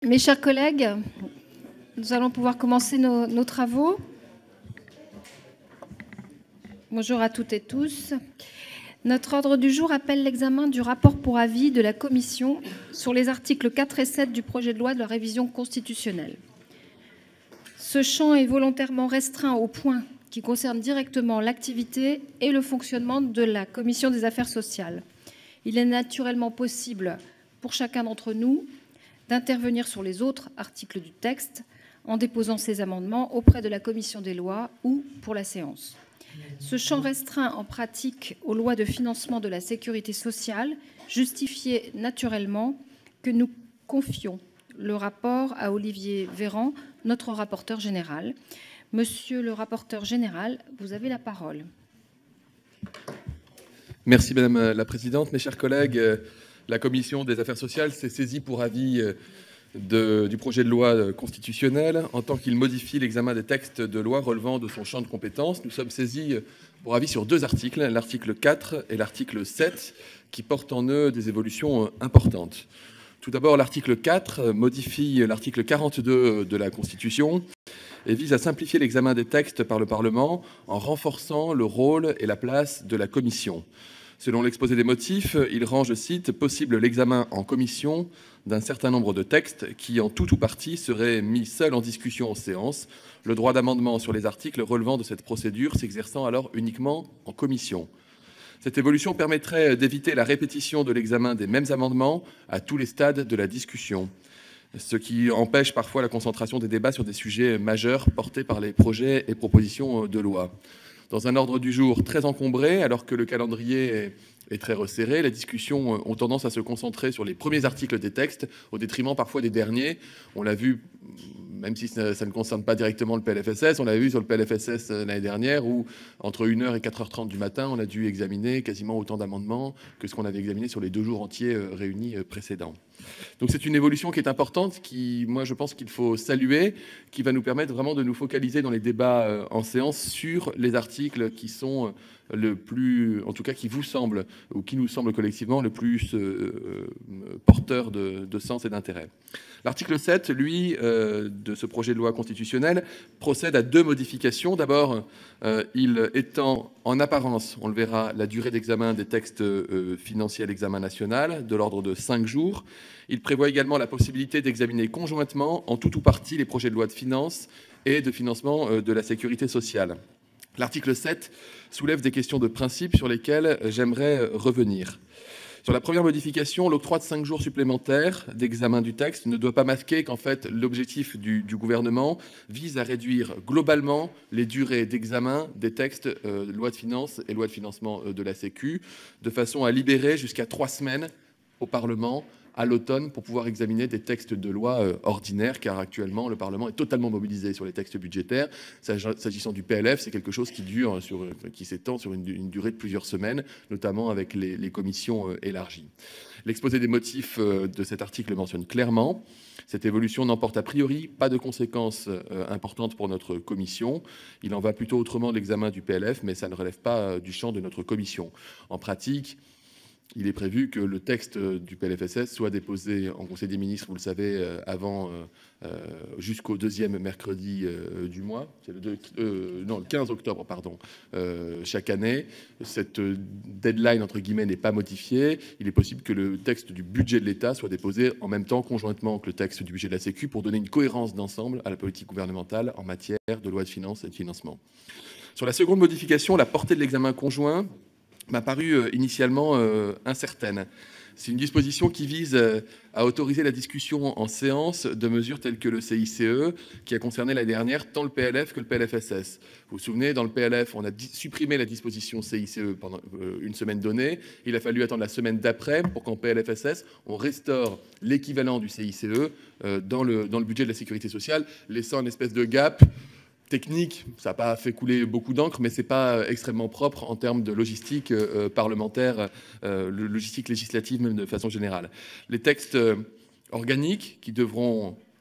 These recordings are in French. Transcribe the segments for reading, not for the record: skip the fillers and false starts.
Mes chers collègues, nous allons pouvoir commencer nos travaux. Bonjour à toutes et tous. Notre ordre du jour appelle l'examen du rapport pour avis de la Commission sur les articles 4 et 7 du projet de loi de la révision constitutionnelle. Ce champ est volontairement restreint au point qui concerne directement l'activité et le fonctionnement de la Commission des affaires sociales. Il est naturellement possible pour chacun d'entre nous d'intervenir sur les autres articles du texte en déposant ses amendements auprès de la Commission des lois ou pour la séance. Ce champ restreint en pratique aux lois de financement de la sécurité sociale justifiait naturellement que nous confions le rapport à Olivier Véran, notre rapporteur général. Monsieur le rapporteur général, vous avez la parole. Merci Madame la Présidente. Mes chers collègues, la Commission des affaires sociales s'est saisie pour avis du projet de loi constitutionnelle en tant qu'il modifie l'examen des textes de loi relevant de son champ de compétences. Nous sommes saisis pour avis sur deux articles, l'article 4 et l'article 7, qui portent en eux des évolutions importantes. Tout d'abord, l'article 4 modifie l'article 42 de la Constitution et vise à simplifier l'examen des textes par le Parlement en renforçant le rôle et la place de la Commission. Selon l'exposé des motifs, il rend, je cite, « possible l'examen en commission d'un certain nombre de textes qui, en tout ou partie, seraient mis seuls en discussion en séance, le droit d'amendement sur les articles relevant de cette procédure s'exerçant alors uniquement en commission ». Cette évolution permettrait d'éviter la répétition de l'examen des mêmes amendements à tous les stades de la discussion, ce qui empêche parfois la concentration des débats sur des sujets majeurs portés par les projets et propositions de loi. Dans un ordre du jour très encombré, alors que le calendrier est très resserré, les discussions ont tendance à se concentrer sur les premiers articles des textes, au détriment parfois des derniers. On l'a vu, même si ça ne concerne pas directement le PLFSS, on l'a vu sur le PLFSS l'année dernière, où entre 1h et 4h30 du matin, on a dû examiner quasiment autant d'amendements que ce qu'on avait examiné sur les 2 jours entiers réunis précédents. Donc c'est une évolution qui est importante, qui, moi, je pense qu'il faut saluer, qui va nous permettre vraiment de nous focaliser dans les débats en séance sur les articles qui sont le plus, en tout cas qui vous semblent, ou qui nous semblent collectivement le plus porteurs de sens et d'intérêt. L'article 7, lui, de ce projet de loi constitutionnelle, procède à 2 modifications. D'abord, il étend en apparence, on le verra, la durée d'examen des textes financiers à l'examen national, de l'ordre de 5 jours. Il prévoit également la possibilité d'examiner conjointement, en tout ou partie, les projets de loi de finances et de financement de la sécurité sociale. L'article 7 soulève des questions de principe sur lesquelles j'aimerais revenir. Sur la première modification, l'octroi de 5 jours supplémentaires d'examen du texte ne doit pas masquer qu'en fait l'objectif du gouvernement vise à réduire globalement les durées d'examen des textes loi de finances et loi de financement de la Sécu, de façon à libérer jusqu'à 3 semaines au Parlement à l'automne pour pouvoir examiner des textes de loi ordinaires, car actuellement le Parlement est totalement mobilisé sur les textes budgétaires. S'agissant du PLF, c'est quelque chose qui s'étend sur une durée de plusieurs semaines, notamment avec les commissions élargies. L'exposé des motifs de cet article mentionne clairement: cette évolution n'emporte a priori pas de conséquences importantes pour notre commission. Il en va plutôt autrement de l'examen du PLF, mais ça ne relève pas du champ de notre commission. En pratique, il est prévu que le texte du PLFSS soit déposé en Conseil des ministres, vous le savez, jusqu'au 2e mercredi du mois, c'est le 15 octobre, pardon, chaque année. Cette deadline, entre guillemets, n'est pas modifiée. Il est possible que le texte du budget de l'État soit déposé en même temps, conjointement que le texte du budget de la Sécu, pour donner une cohérence d'ensemble à la politique gouvernementale en matière de loi de finances et de financement. Sur la seconde modification, la portée de l'examen conjoint m'a paru initialement incertaine. C'est une disposition qui vise à autoriser la discussion en séance de mesures telles que le CICE, qui a concerné l'année dernière tant le PLF que le PLFSS. Vous vous souvenez, dans le PLF, on a supprimé la disposition CICE pendant une semaine donnée. Il a fallu attendre la semaine d'après pour qu'en PLFSS, on restaure l'équivalent du CICE dans le budget de la sécurité sociale, laissant une espèce de gap technique. Ça n'a pas fait couler beaucoup d'encre, mais ce n'est pas extrêmement propre en termes de logistique parlementaire, logistique législative même de façon générale. Les textes organiques qui devront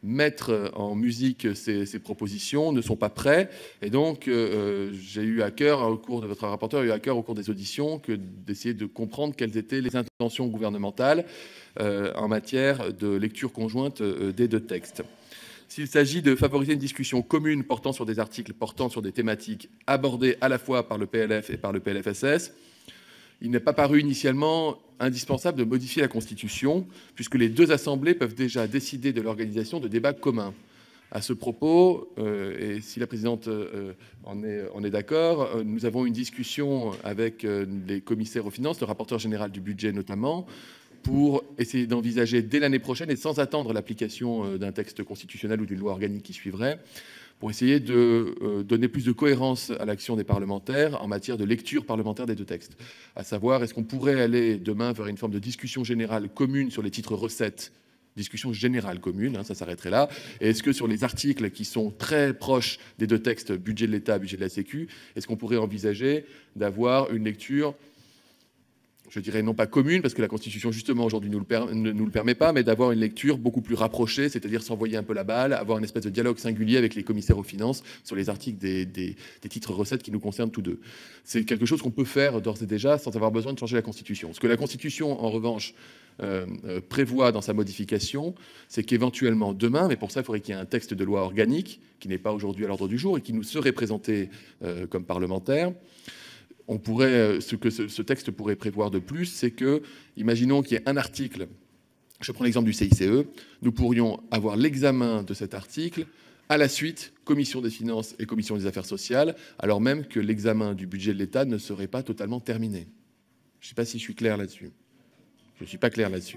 mettre en musique ces propositions ne sont pas prêts. Et donc, j'ai eu à cœur, au cours de votre rapporteur, a eu à cœur au cours des auditions, d'essayer de comprendre quelles étaient les intentions gouvernementales en matière de lecture conjointe des deux textes. S'il s'agit de favoriser une discussion commune portant sur des articles, portant sur des thématiques abordées à la fois par le PLF et par le PLFSS, il n'est pas paru initialement indispensable de modifier la Constitution, puisque les deux assemblées peuvent déjà décider de l'organisation de débats communs. À ce propos, et si la présidente en est d'accord, nous avons une discussion avec les commissaires aux finances, le rapporteur général du budget notamment, pour essayer d'envisager dès l'année prochaine, et sans attendre l'application d'un texte constitutionnel ou d'une loi organique qui suivrait, pour essayer de donner plus de cohérence à l'action des parlementaires en matière de lecture parlementaire des deux textes. À savoir, est-ce qu'on pourrait aller demain vers une forme de discussion générale commune sur les titres recettes, discussion générale commune, ça s'arrêterait là, et est-ce que sur les articles qui sont très proches des deux textes, budget de l'État, budget de la Sécu, est-ce qu'on pourrait envisager d'avoir une lecture, je dirais non pas commune, parce que la Constitution, justement, aujourd'hui ne nous le permet pas, mais d'avoir une lecture beaucoup plus rapprochée, c'est-à-dire s'envoyer un peu la balle, avoir une espèce de dialogue singulier avec les commissaires aux finances sur les articles des titres recettes qui nous concernent tous deux. C'est quelque chose qu'on peut faire d'ores et déjà sans avoir besoin de changer la Constitution. Ce que la Constitution, en revanche, prévoit dans sa modification, c'est qu'éventuellement demain, mais pour ça il faudrait qu'il y ait un texte de loi organique, qui n'est pas aujourd'hui à l'ordre du jour et qui nous serait présenté comme parlementaires, on pourrait, ce que ce texte pourrait prévoir de plus, c'est que, imaginons qu'il y ait un article, je prends l'exemple du CICE, nous pourrions avoir l'examen de cet article à la suite, commission des finances et commission des affaires sociales, alors même que l'examen du budget de l'État ne serait pas totalement terminé. Je ne sais pas si je suis clair là-dessus. Je ne suis pas clair là-dessus.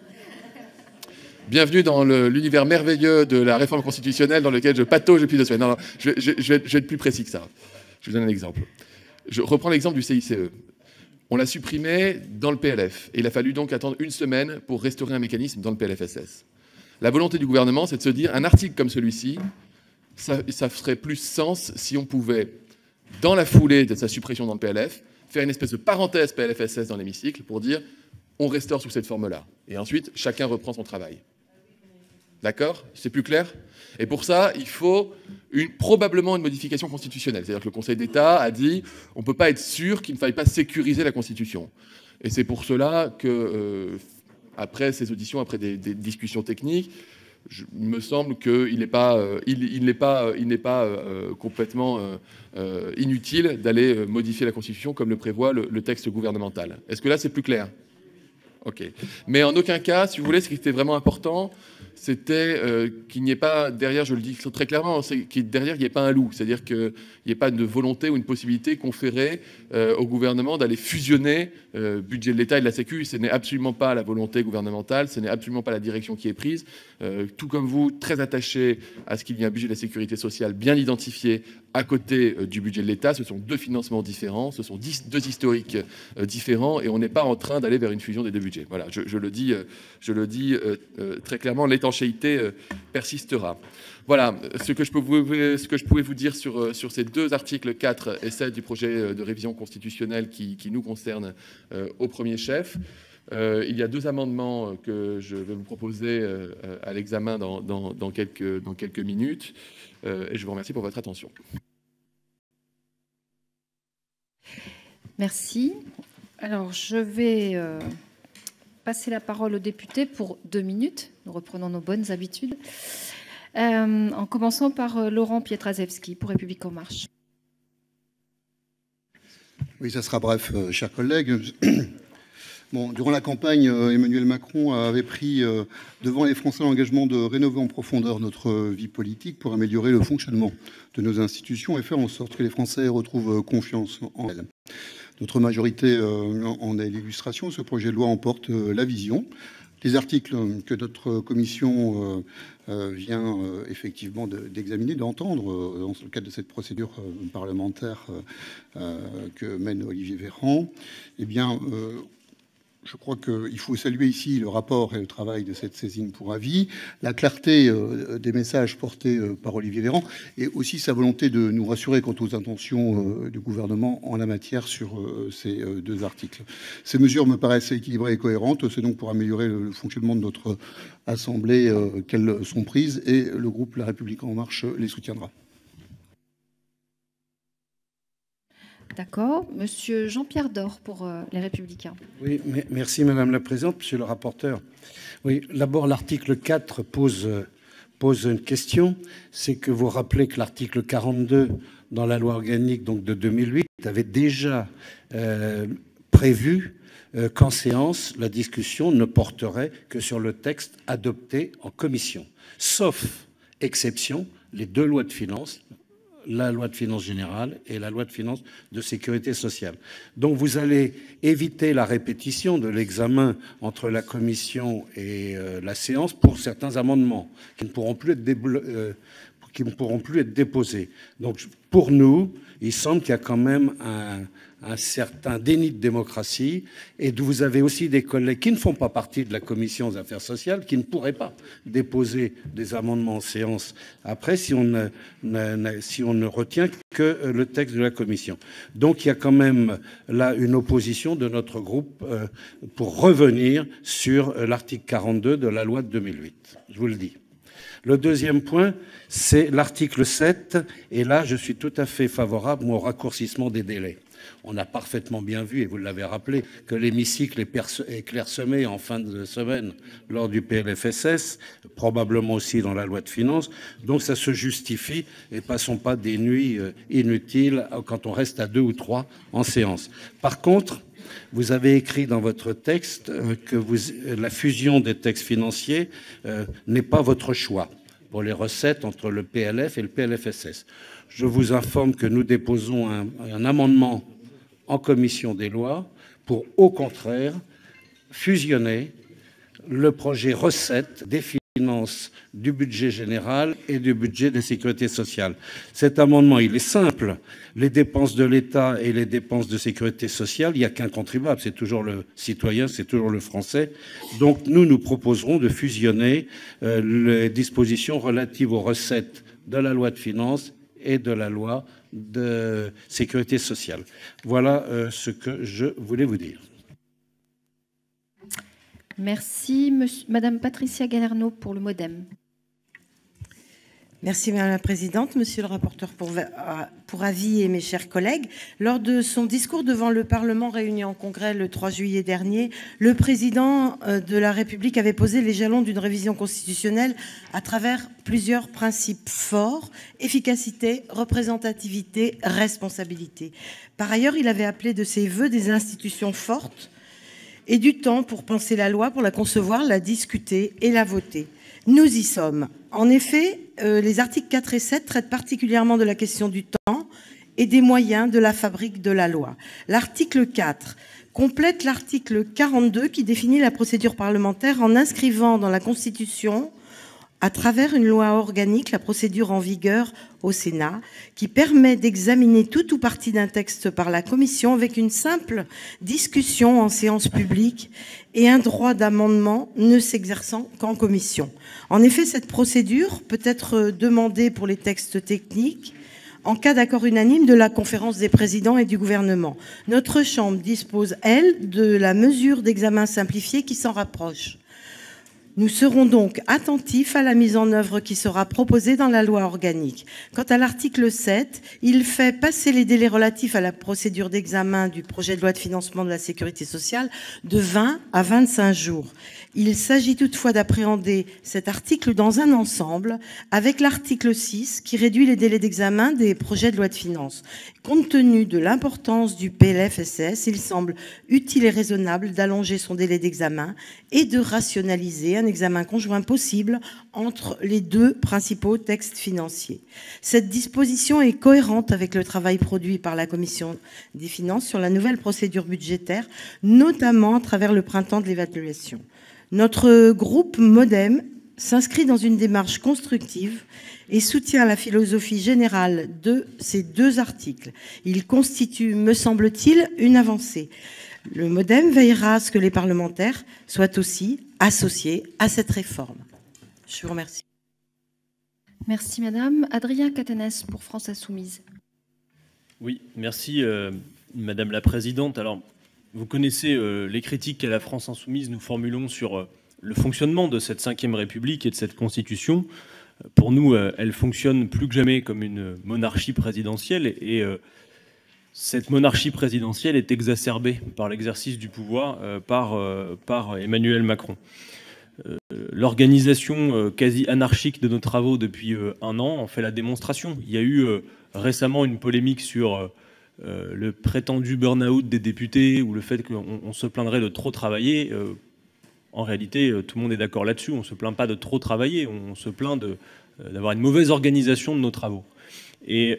Bienvenue dans l'univers merveilleux de la réforme constitutionnelle dans lequel je patauge depuis 2 semaines. Non, je vais être plus précis que ça. Je vous donne un exemple. Je reprends l'exemple du CICE. On l'a supprimé dans le PLF. Et il a fallu donc attendre 1 semaine pour restaurer un mécanisme dans le PLFSS. La volonté du gouvernement, c'est de se dire, un article comme celui-ci, ça ferait plus sens si on pouvait, dans la foulée de sa suppression dans le PLF, faire une espèce de parenthèse PLFSS dans l'hémicycle pour dire, on restaure sous cette forme-là. Et ensuite, chacun reprend son travail. D'accord ? C'est plus clair ? Et pour ça, il faut probablement une modification constitutionnelle. C'est-à-dire que le Conseil d'État a dit on ne peut pas être sûr qu'il ne faille pas sécuriser la Constitution. Et c'est pour cela que, après ces auditions, après des discussions techniques, il me semble qu'il n'est pas complètement inutile d'aller modifier la Constitution comme le prévoit le texte gouvernemental. Est-ce que là, c'est plus clair ? Ok. Mais en aucun cas, si vous voulez, ce qui était vraiment important, c'était qu'il n'y ait pas derrière, je le dis très clairement, derrière, il n'y ait pas un loup. C'est-à-dire qu'il n'y ait pas de volonté ou une possibilité conférée au gouvernement d'aller fusionner budget de l'État et de la Sécu. Ce n'est absolument pas la volonté gouvernementale, ce n'est absolument pas la direction qui est prise. Tout comme vous, très attaché à ce qu'il y ait un budget de la sécurité sociale bien identifié à côté du budget de l'État. Ce sont 2 financements différents, ce sont 2 historiques différents, et on n'est pas en train d'aller vers une fusion des 2 budgets. Voilà, je le dis très clairement, l'étanchéité persistera. Voilà ce que je pouvais vous dire sur ces 2 articles 4 et 7 du projet de révision constitutionnelle qui nous concernent au premier chef. Il y a 2 amendements que je vais vous proposer à l'examen dans quelques minutes. Et je vous remercie pour votre attention. Merci. Alors, je vais passer la parole aux députés pour 2 minutes. Nous reprenons nos bonnes habitudes. En commençant par Laurent Pietraszewski pour République En Marche. Oui, ça sera bref, chers collègues. Bon, durant la campagne, Emmanuel Macron avait pris devant les Français l'engagement de rénover en profondeur notre vie politique pour améliorer le fonctionnement de nos institutions et faire en sorte que les Français retrouvent confiance en elles. Notre majorité en est l'illustration. Ce projet de loi emporte la vision. Les articles que notre commission vient effectivement d'examiner, d'entendre dans le cadre de cette procédure parlementaire que mène Olivier Véran, eh bien, Je crois qu'il faut saluer ici le rapport et le travail de cette saisine pour avis, la clarté des messages portés par Olivier Véran et aussi sa volonté de nous rassurer quant aux intentions du gouvernement en la matière sur ces deux articles. Ces mesures me paraissent équilibrées et cohérentes. C'est donc pour améliorer le fonctionnement de notre Assemblée qu'elles sont prises et le groupe La République En Marche les soutiendra. D'accord. Monsieur Jean-Pierre Door pour Les Républicains. Oui, merci Madame la Présidente, Monsieur le rapporteur. Oui, d'abord l'article 4 pose une question. C'est que vous rappelez que l'article 42 dans la loi organique donc de 2008 avait déjà prévu qu'en séance, la discussion ne porterait que sur le texte adopté en commission. Sauf exception, les deux lois de finances, la loi de finances générale et la loi de finances de sécurité sociale. Donc vous allez éviter la répétition de l'examen entre la commission et la séance pour certains amendements qui ne pourront plus être déposés. Donc pour nous, il semble qu'il y a quand même un certain déni de démocratie et vous avez aussi des collègues qui ne font pas partie de la commission des affaires sociales qui ne pourraient pas déposer des amendements en séance après si on ne retient que le texte de la commission. Donc il y a quand même là une opposition de notre groupe pour revenir sur l'article 42 de la loi de 2008. Je vous le dis. Le deuxième point, c'est l'article 7. Et là, je suis tout à fait favorable au raccourcissement des délais. On a parfaitement bien vu, et vous l'avez rappelé, que l'hémicycle est clairsemé en fin de semaine lors du PLFSS, probablement aussi dans la loi de finances. Donc ça se justifie et passons pas des nuits inutiles quand on reste à 2 ou 3 en séance. Par contre, vous avez écrit dans votre texte que la fusion des textes financiers n'est pas votre choix pour les recettes entre le PLF et le PLFSS. Je vous informe que nous déposons un amendement en commission des lois pour, au contraire, fusionner le projet recettes des finances du budget général et du budget de sécurité sociale. Cet amendement, il est simple. Les dépenses de l'État et les dépenses de sécurité sociale, il n'y a qu'un contribuable, c'est toujours le citoyen, c'est toujours le Français. Donc nous proposerons de fusionner les dispositions relatives aux recettes de la loi de finances et de la loi de sécurité sociale. Voilà ce que je voulais vous dire. Merci. Madame Patricia Galerno pour le MoDem. Merci Madame la Présidente, Monsieur le rapporteur pour avis et mes chers collègues. Lors de son discours devant le Parlement réuni en congrès le 3 juillet dernier, le Président de la République avait posé les jalons d'une révision constitutionnelle à travers plusieurs principes forts: efficacité, représentativité, responsabilité. Par ailleurs, il avait appelé de ses vœux des institutions fortes et du temps pour penser la loi, pour la concevoir, la discuter et la voter. Nous y sommes. En effet, les articles 4 et 7 traitent particulièrement de la question du temps et des moyens de la fabrique de la loi. L'article 4 complète l'article 42 qui définit la procédure parlementaire en inscrivant dans la Constitution, à travers une loi organique, la procédure en vigueur au Sénat, qui permet d'examiner tout ou partie d'un texte par la Commission avec une simple discussion en séance publique et un droit d'amendement ne s'exerçant qu'en commission. En effet, cette procédure peut être demandée pour les textes techniques en cas d'accord unanime de la conférence des présidents et du gouvernement. Notre Chambre dispose, elle, de la mesure d'examen simplifié qui s'en rapproche. Nous serons donc attentifs à la mise en œuvre qui sera proposée dans la loi organique. Quant à l'article 7, il fait passer les délais relatifs à la procédure d'examen du projet de loi de financement de la sécurité sociale de 20 à 25 jours. Il s'agit toutefois d'appréhender cet article dans un ensemble avec l'article 6 qui réduit les délais d'examen des projets de loi de finances. Compte tenu de l'importance du PLFSS, il semble utile et raisonnable d'allonger son délai d'examen et de rationaliser un examen conjoint possible entre les deux principaux textes financiers. Cette disposition est cohérente avec le travail produit par la Commission des finances sur la nouvelle procédure budgétaire, notamment à travers le printemps de l'évaluation. Notre groupe MoDem s'inscrit dans une démarche constructive et soutient la philosophie générale de ces deux articles. Ils constituent, me semble-t-il, une avancée. Le MoDem veillera à ce que les parlementaires soient aussi associés à cette réforme. Je vous remercie. Merci Madame. Adrien Catanès pour France Insoumise. Oui, merci Madame la Présidente. Alors, vous connaissez les critiques qu'à la France Insoumise nous formulons sur le fonctionnement de cette Ve République et de cette Constitution. Pour nous, elle fonctionne plus que jamais comme une monarchie présidentielle et cette monarchie présidentielle est exacerbée par l'exercice du pouvoir par Emmanuel Macron. L'organisation quasi anarchique de nos travaux depuis un an en fait la démonstration. Il y a eu récemment une polémique sur le prétendu burn-out des députés ou le fait qu'on se plaindrait de trop travailler. En réalité, tout le monde est d'accord là-dessus. On ne se plaint pas de trop travailler, on se plaint d'avoir une mauvaise organisation de nos travaux. Et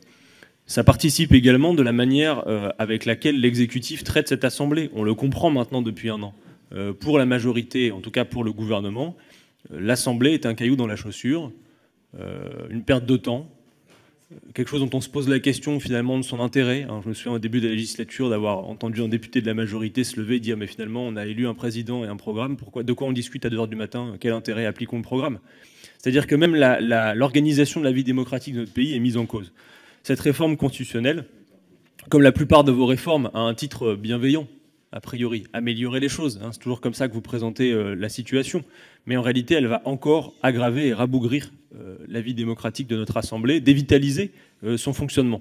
ça participe également de la manière avec laquelle l'exécutif traite cette Assemblée. On le comprend maintenant depuis un an. Pour la majorité, en tout cas pour le gouvernement, l'Assemblée est un caillou dans la chaussure, une perte de temps, quelque chose dont on se pose la question finalement de son intérêt. Je me souviens au début de la législature d'avoir entendu un député de la majorité se lever et dire mais finalement on a élu un président et un programme, de quoi on discute à 2 h du matin, quel intérêt appliquons le programme? C'est-à-dire que même l'organisation de la vie démocratique de notre pays est mise en cause. Cette réforme constitutionnelle, comme la plupart de vos réformes, a un titre bienveillant, a priori, améliorer les choses. C'est toujours comme ça que vous présentez la situation. Mais en réalité, elle va encore aggraver et rabougrir la vie démocratique de notre Assemblée, dévitaliser son fonctionnement,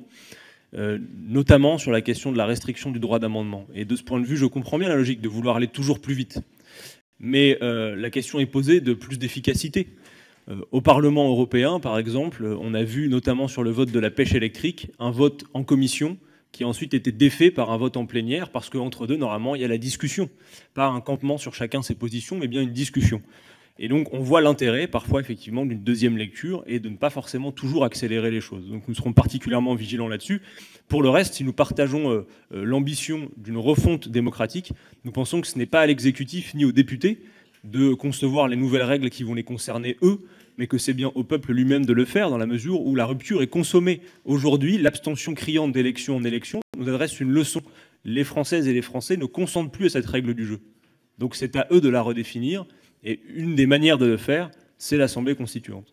notamment sur la question de la restriction du droit d'amendement. Et de ce point de vue, je comprends bien la logique de vouloir aller toujours plus vite. Mais la question est posée de plus d'efficacité. Au Parlement européen, par exemple, on a vu, notamment sur le vote de la pêche électrique, un vote en commission qui a ensuite été défait par un vote en plénière, parce qu'entre deux, normalement, il y a la discussion. Pas un campement sur chacun ses positions, mais bien une discussion. Et donc, on voit l'intérêt, parfois, effectivement, d'une deuxième lecture et de ne pas forcément toujours accélérer les choses. Donc, nous serons particulièrement vigilants là-dessus. Pour le reste, si nous partageons l'ambition d'une refonte démocratique, nous pensons que ce n'est pas à l'exécutif ni aux députés de concevoir les nouvelles règles qui vont les concerner, eux, mais que c'est bien au peuple lui-même de le faire, dans la mesure où la rupture est consommée. Aujourd'hui, l'abstention criante d'élection en élection nous adresse une leçon. Les Françaises et les Français ne consentent plus à cette règle du jeu. Donc c'est à eux de la redéfinir, et une des manières de le faire, c'est l'Assemblée constituante.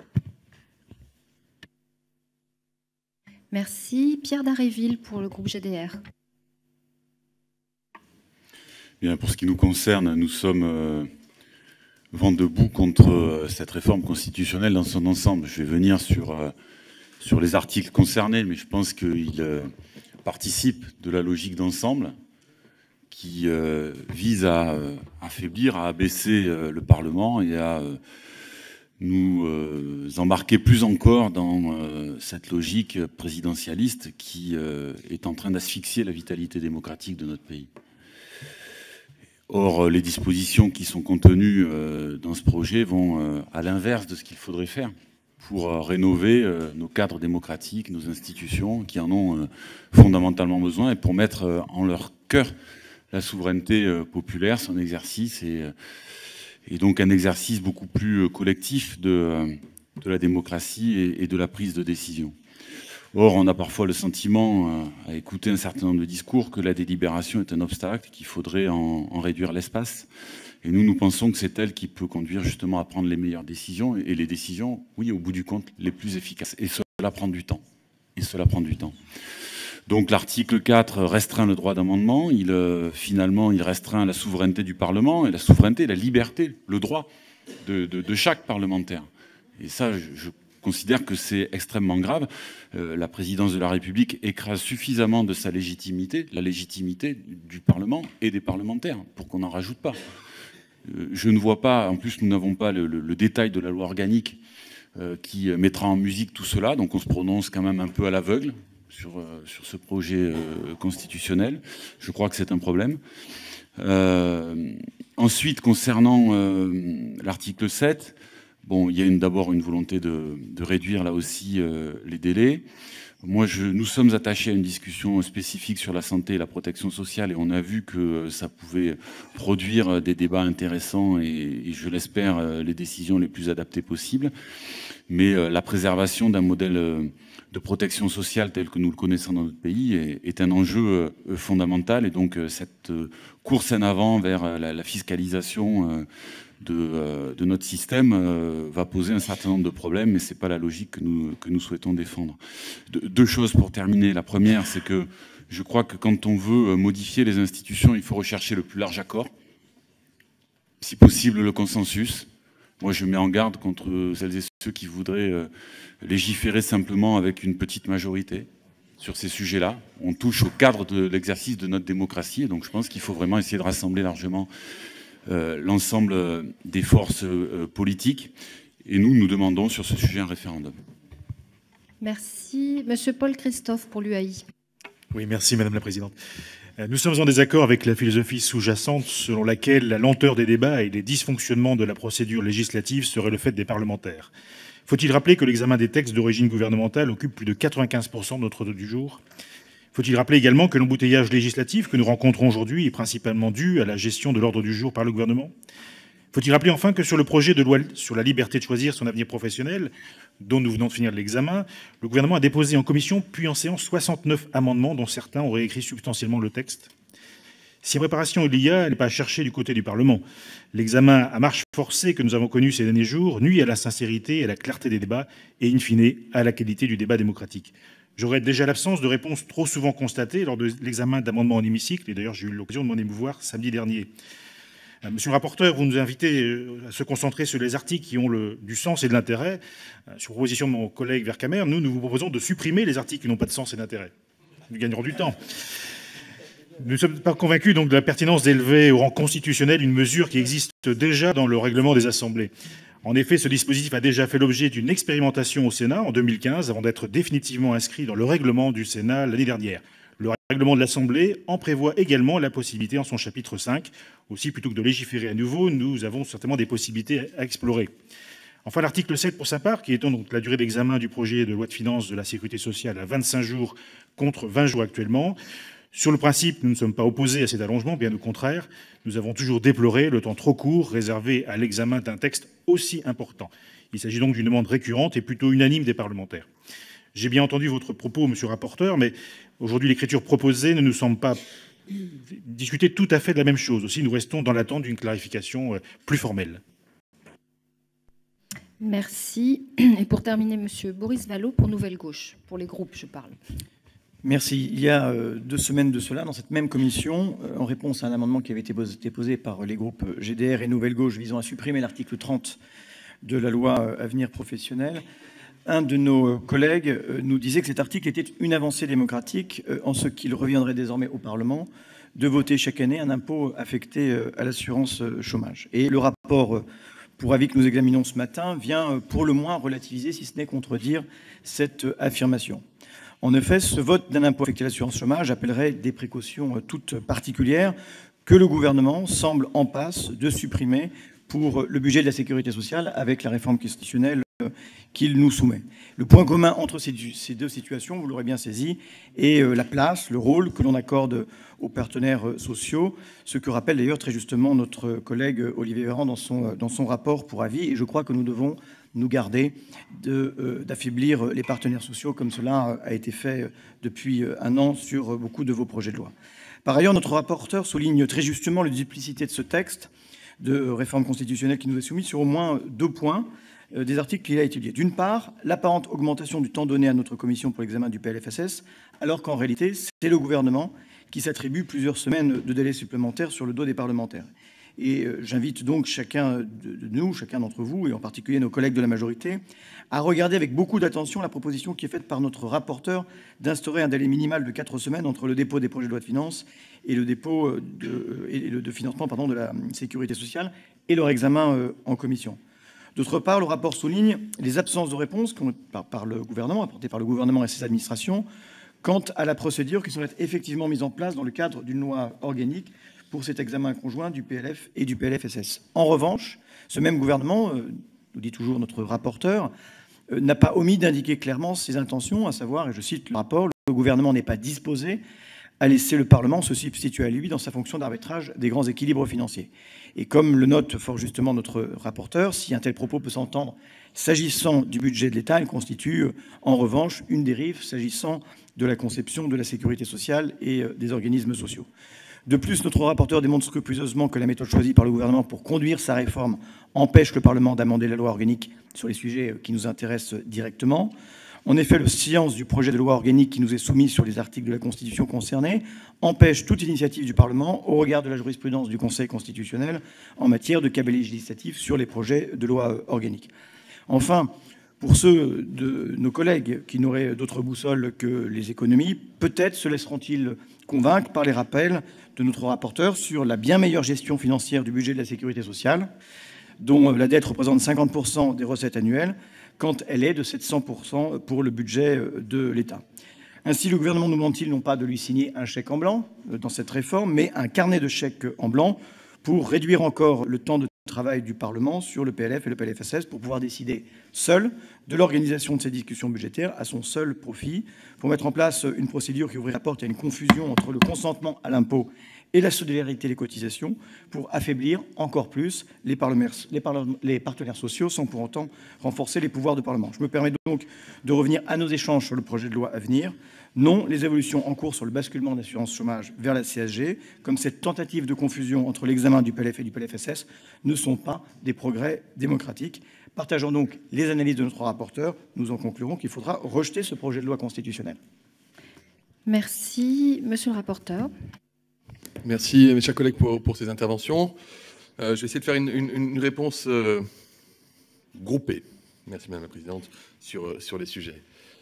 Merci. Pierre Dharréville pour le groupe GDR. Bien, pour ce qui nous concerne, nous sommes vent debout contre cette réforme constitutionnelle dans son ensemble. Je vais venir sur les articles concernés, mais je pense qu'il participe de la logique d'ensemble qui vise à affaiblir, à abaisser le Parlement et à nous embarquer plus encore dans cette logique présidentialiste qui est en train d'asphyxier la vitalité démocratique de notre pays. Or, les dispositions qui sont contenues dans ce projet vont à l'inverse de ce qu'il faudrait faire pour rénover nos cadres démocratiques, nos institutions qui en ont fondamentalement besoin et pour mettre en leur cœur la souveraineté populaire, son exercice et donc un exercice beaucoup plus collectif de la démocratie et de la prise de décision. Or, on a parfois le sentiment, à écouter un certain nombre de discours, que la délibération est un obstacle, qu'il faudrait en réduire l'espace. Et nous pensons que c'est elle qui peut conduire justement à prendre les meilleures décisions, et les décisions, oui, au bout du compte, les plus efficaces. Et cela prend du temps. Donc l'article 4 restreint le droit d'amendement, finalement il restreint la souveraineté du Parlement, et la souveraineté, la liberté, le droit de chaque parlementaire. Et ça, je considère que c'est extrêmement grave. La présidence de la République écrase suffisamment de sa légitimité, la légitimité du Parlement et des parlementaires, pour qu'on n'en rajoute pas. Je ne vois pas, en plus nous n'avons pas le détail de la loi organique qui mettra en musique tout cela, donc on se prononce quand même un peu à l'aveugle sur ce projet constitutionnel. Je crois que c'est un problème. Ensuite, concernant l'article 7, bon, il y a d'abord une volonté de réduire là aussi les délais. Nous sommes attachés à une discussion spécifique sur la santé et la protection sociale et on a vu que ça pouvait produire des débats intéressants et je l'espère, les décisions les plus adaptées possibles. Mais la préservation d'un modèle de protection sociale tel que nous le connaissons dans notre pays est un enjeu fondamental. Et donc cette course en avant vers la fiscalisation de notre système va poser un certain nombre de problèmes, mais ce n'est pas la logique que nous souhaitons défendre. Deux choses pour terminer. La première, c'est que je crois que quand on veut modifier les institutions, il faut rechercher le plus large accord, si possible le consensus. Moi, je mets en garde contre celles et ceux qui voudraient légiférer simplement avec une petite majorité sur ces sujets-là. On touche au cadre de l'exercice de notre démocratie, et donc je pense qu'il faut vraiment essayer de rassembler largement l'ensemble des forces politiques. Et nous demandons sur ce sujet un référendum. Merci. Monsieur Paul Christophe pour l'UAI. Oui, merci Madame la Présidente. Nous sommes en désaccord avec la philosophie sous-jacente selon laquelle la lenteur des débats et les dysfonctionnements de la procédure législative seraient le fait des parlementaires. Faut-il rappeler que l'examen des textes d'origine gouvernementale occupe plus de 95% de notre ordre du jour ? Faut-il rappeler également que l'embouteillage législatif que nous rencontrons aujourd'hui est principalement dû à la gestion de l'ordre du jour par le gouvernement ? Faut-il rappeler enfin que sur le projet de loi sur la liberté de choisir son avenir professionnel, dont nous venons de finir l'examen, le gouvernement a déposé en commission puis en séance 69 amendements dont certains ont réécrit substantiellement le texte ? Si préparation il y a, elle n'est pas à chercher du côté du Parlement. L'examen à marche forcée que nous avons connu ces derniers jours nuit à la sincérité et à la clarté des débats et, in fine, à la qualité du débat démocratique. Je regrette déjà l'absence de réponses trop souvent constatées lors de l'examen d'amendements en hémicycle, et d'ailleurs j'ai eu l'occasion de m'en émouvoir samedi dernier. Monsieur le rapporteur, vous nous invitez à se concentrer sur les articles qui ont du sens et de l'intérêt. Sur proposition de mon collègue Vercamer, nous vous proposons de supprimer les articles qui n'ont pas de sens et d'intérêt. Nous gagnerons du temps. Nous ne sommes pas convaincus donc de la pertinence d'élever au rang constitutionnel une mesure qui existe déjà dans le règlement des assemblées. En effet, ce dispositif a déjà fait l'objet d'une expérimentation au Sénat en 2015 avant d'être définitivement inscrit dans le règlement du Sénat l'année dernière. Le règlement de l'Assemblée en prévoit également la possibilité en son chapitre 5. Aussi, plutôt que de légiférer à nouveau, nous avons certainement des possibilités à explorer. Enfin, l'article 7, pour sa part, qui étend donc la durée d'examen du projet de loi de finances de la Sécurité sociale à 25 jours contre 20 jours actuellement. Sur le principe, nous ne sommes pas opposés à cet allongement, bien au contraire. Nous avons toujours déploré le temps trop court réservé à l'examen d'un texte aussi important. Il s'agit donc d'une demande récurrente et plutôt unanime des parlementaires. J'ai bien entendu votre propos, monsieur le rapporteur, mais aujourd'hui, l'écriture proposée ne nous semble pas discuter tout à fait de la même chose. Aussi, nous restons dans l'attente d'une clarification plus formelle. Merci. Et pour terminer, monsieur Boris Vallaud pour Nouvelle Gauche. Pour les groupes, je parle. Merci. Il y a 2 semaines de cela, dans cette même commission, en réponse à un amendement qui avait été déposé par les groupes GDR et Nouvelle Gauche visant à supprimer l'article 30 de la loi Avenir professionnel, un de nos collègues nous disait que cet article était une avancée démocratique en ce qu'il reviendrait désormais au Parlement de voter chaque année un impôt affecté à l'assurance chômage. Et le rapport pour avis que nous examinons ce matin vient pour le moins relativiser, si ce n'est contredire, cette affirmation. En effet, ce vote d'un impôt affecté à l'assurance chômage appellerait des précautions toutes particulières que le gouvernement semble en passe de supprimer pour le budget de la sécurité sociale avec la réforme constitutionnelle qu'il nous soumet. Le point commun entre ces deux situations, vous l'aurez bien saisi, est la place, le rôle que l'on accorde aux partenaires sociaux, ce que rappelle d'ailleurs très justement notre collègue Olivier Véran dans son rapport pour avis. Et je crois que nous devons nous garder d'affaiblir les partenaires sociaux, comme cela a été fait depuis un an sur beaucoup de vos projets de loi. Par ailleurs, notre rapporteur souligne très justement la duplicité de ce texte de réforme constitutionnelle qui nous est soumis sur au moins 2 points des articles qu'il a étudiés. D'une part, l'apparente augmentation du temps donné à notre commission pour l'examen du PLFSS, alors qu'en réalité, c'est le gouvernement qui s'attribue plusieurs semaines de délai supplémentaires sur le dos des parlementaires. Et j'invite donc chacun de nous, chacun d'entre vous, et en particulier nos collègues de la majorité, à regarder avec beaucoup d'attention la proposition qui est faite par notre rapporteur d'instaurer un délai minimal de 4 semaines entre le dépôt des projets de loi de finances et le dépôt de financement de la sécurité sociale et leur examen en commission. D'autre part, le rapport souligne les absences de réponse par le gouvernement, apportées par le gouvernement et ses administrations, quant à la procédure qui serait effectivement mise en place dans le cadre d'une loi organique pour cet examen conjoint du PLF et du PLFSS. En revanche, ce même gouvernement, nous dit toujours notre rapporteur, n'a pas omis d'indiquer clairement ses intentions, à savoir, et je cite le rapport, le gouvernement n'est pas disposé à laisser le Parlement se substituer à lui dans sa fonction d'arbitrage des grands équilibres financiers. Et comme le note fort justement notre rapporteur, si un tel propos peut s'entendre s'agissant du budget de l'État, il constitue en revanche une dérive s'agissant de la conception de la sécurité sociale et des organismes sociaux. De plus, notre rapporteur démontre scrupuleusement que la méthode choisie par le gouvernement pour conduire sa réforme empêche le Parlement d'amender la loi organique sur les sujets qui nous intéressent directement. En effet, le silence du projet de loi organique qui nous est soumis sur les articles de la Constitution concernés empêche toute initiative du Parlement au regard de la jurisprudence du Conseil constitutionnel en matière de câble législatif sur les projets de loi organique. Enfin, pour ceux de nos collègues qui n'auraient d'autre boussole que les économies, peut-être se laisseront-ils convaincre par les rappels de notre rapporteur sur la bien meilleure gestion financière du budget de la sécurité sociale, dont la dette représente 50% des recettes annuelles, quand elle est de 700% pour le budget de l'État. Ainsi, le gouvernement nous demande-t-il non pas de lui signer un chèque en blanc dans cette réforme, mais un carnet de chèques en blanc pour réduire encore le temps de travail du Parlement sur le PLF et le PLFSS pour pouvoir décider seul de l'organisation de ces discussions budgétaires à son seul profit, pour mettre en place une procédure qui ouvrirait la porte à une confusion entre le consentement à l'impôt et la solidarité des cotisations pour affaiblir encore plus les partenaires sociaux sans pour autant renforcer les pouvoirs du Parlement. Je me permets donc de revenir à nos échanges sur le projet de loi à venir. Non, les évolutions en cours sur le basculement de l'assurance chômage vers la CSG, comme cette tentative de confusion entre l'examen du PLF et du PLFSS, ne sont pas des progrès démocratiques. Partageant donc les analyses de notre rapporteur, nous en conclurons qu'il faudra rejeter ce projet de loi constitutionnelle. Merci. Monsieur le rapporteur. Merci, mes chers collègues, pour ces interventions. Je vais essayer de faire une réponse groupée, merci Madame la Présidente, sur les sujets.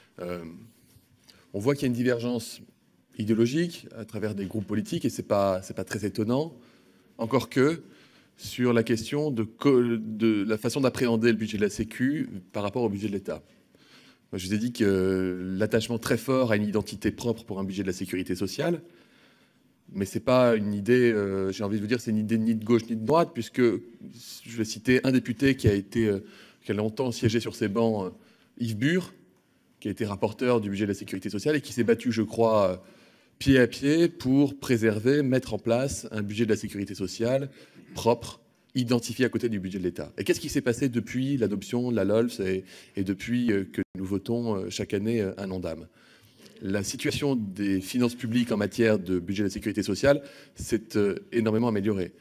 On voit qu'il y a une divergence idéologique à travers des groupes politiques, et c'est pas très étonnant, encore que sur la question de la façon d'appréhender le budget de la Sécu par rapport au budget de l'État. Moi, je vous ai dit que l'attachement très fort à une identité propre pour un budget de la sécurité sociale, mais ce n'est pas une idée, j'ai envie de vous dire, c'est une idée ni de gauche ni de droite, puisque je vais citer un député qui a longtemps siégé sur ces bancs, Yves Bure, qui a été rapporteur du budget de la sécurité sociale et qui s'est battu, je crois, pied à pied pour préserver, mettre en place un budget de la sécurité sociale propre, identifié à côté du budget de l'État. Et qu'est-ce qui s'est passé depuis l'adoption de la LOLF et depuis que nous votons chaque année un Ondam ? La situation des finances publiques en matière de budget de la sécurité sociale s'est énormément améliorée.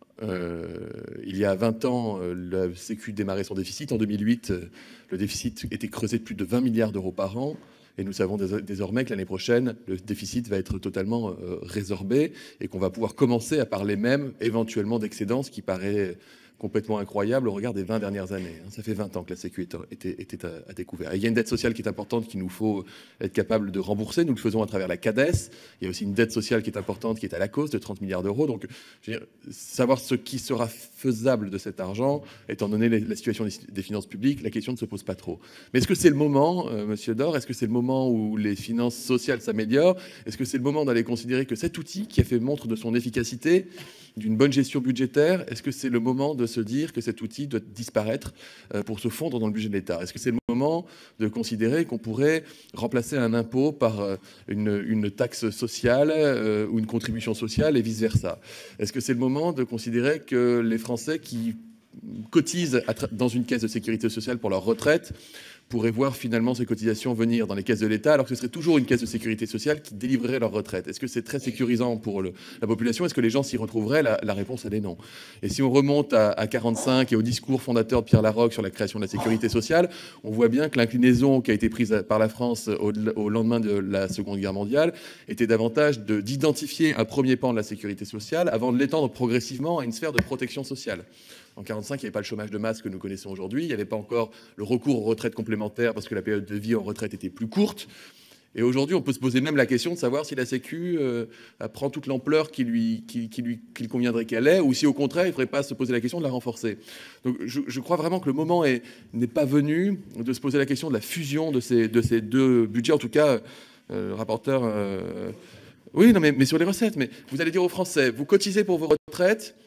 Il y a 20 ans, la Sécu démarrait son déficit. En 2008, le déficit était creusé de plus de 20 milliards d'euros par an. Et nous savons désormais que l'année prochaine, le déficit va être totalement résorbé et qu'on va pouvoir commencer à parler même éventuellement d'excédence, qui paraît complètement incroyable au regard des 20 dernières années. Ça fait 20 ans que la Sécu était à découvert. Et il y a une dette sociale qui est importante, qu'il nous faut être capable de rembourser. Nous le faisons à travers la CADES. Il y a aussi une dette sociale qui est importante, qui est à la cause de 30 milliards d'euros. Donc, je veux dire, savoir ce qui sera faisable de cet argent, étant donné la situation des finances publiques, la question ne se pose pas trop. Mais est-ce que c'est le moment, Monsieur Dor, est-ce que c'est le moment où les finances sociales s'améliorent? Est-ce que c'est le moment d'aller considérer que cet outil qui a fait montre de son efficacité, d'une bonne gestion budgétaire, est-ce que c'est le moment de se dire que cet outil doit disparaître pour se fondre dans le budget de l'État? Est-ce que c'est le moment de considérer qu'on pourrait remplacer un impôt par une taxe sociale ou une contribution sociale et vice-versa? Est-ce que c'est le moment de considérer que les Français qui cotisent dans une caisse de sécurité sociale pour leur retraite pourraient voir finalement ces cotisations venir dans les caisses de l'État, alors que ce serait toujours une caisse de sécurité sociale qui délivrerait leur retraite? Est-ce que c'est très sécurisant pour la population? Est-ce que les gens s'y retrouveraient? La réponse, elle est non. Et si on remonte à 1945 et au discours fondateur de Pierre Laroque sur la création de la sécurité sociale, on voit bien que l'inclinaison qui a été prise par la France au lendemain de la Seconde Guerre mondiale était davantage d'identifier un premier pan de la sécurité sociale avant de l'étendre progressivement à une sphère de protection sociale. En 1945, il n'y avait pas le chômage de masse que nous connaissons aujourd'hui. Il n'y avait pas encore le recours aux retraites complémentaires parce que la période de vie en retraite était plus courte. Et aujourd'hui, on peut se poser même la question de savoir si la Sécu prend toute l'ampleur qu'il conviendrait qu'elle ait, ou si au contraire, il ne faudrait pas se poser la question de la renforcer. Donc je crois vraiment que le moment n'est pas venu de se poser la question de la fusion de ces deux budgets. En tout cas, le rapporteur... Oui, non, mais sur les recettes. Mais vous allez dire aux Français, vous cotisez pour vos retraites,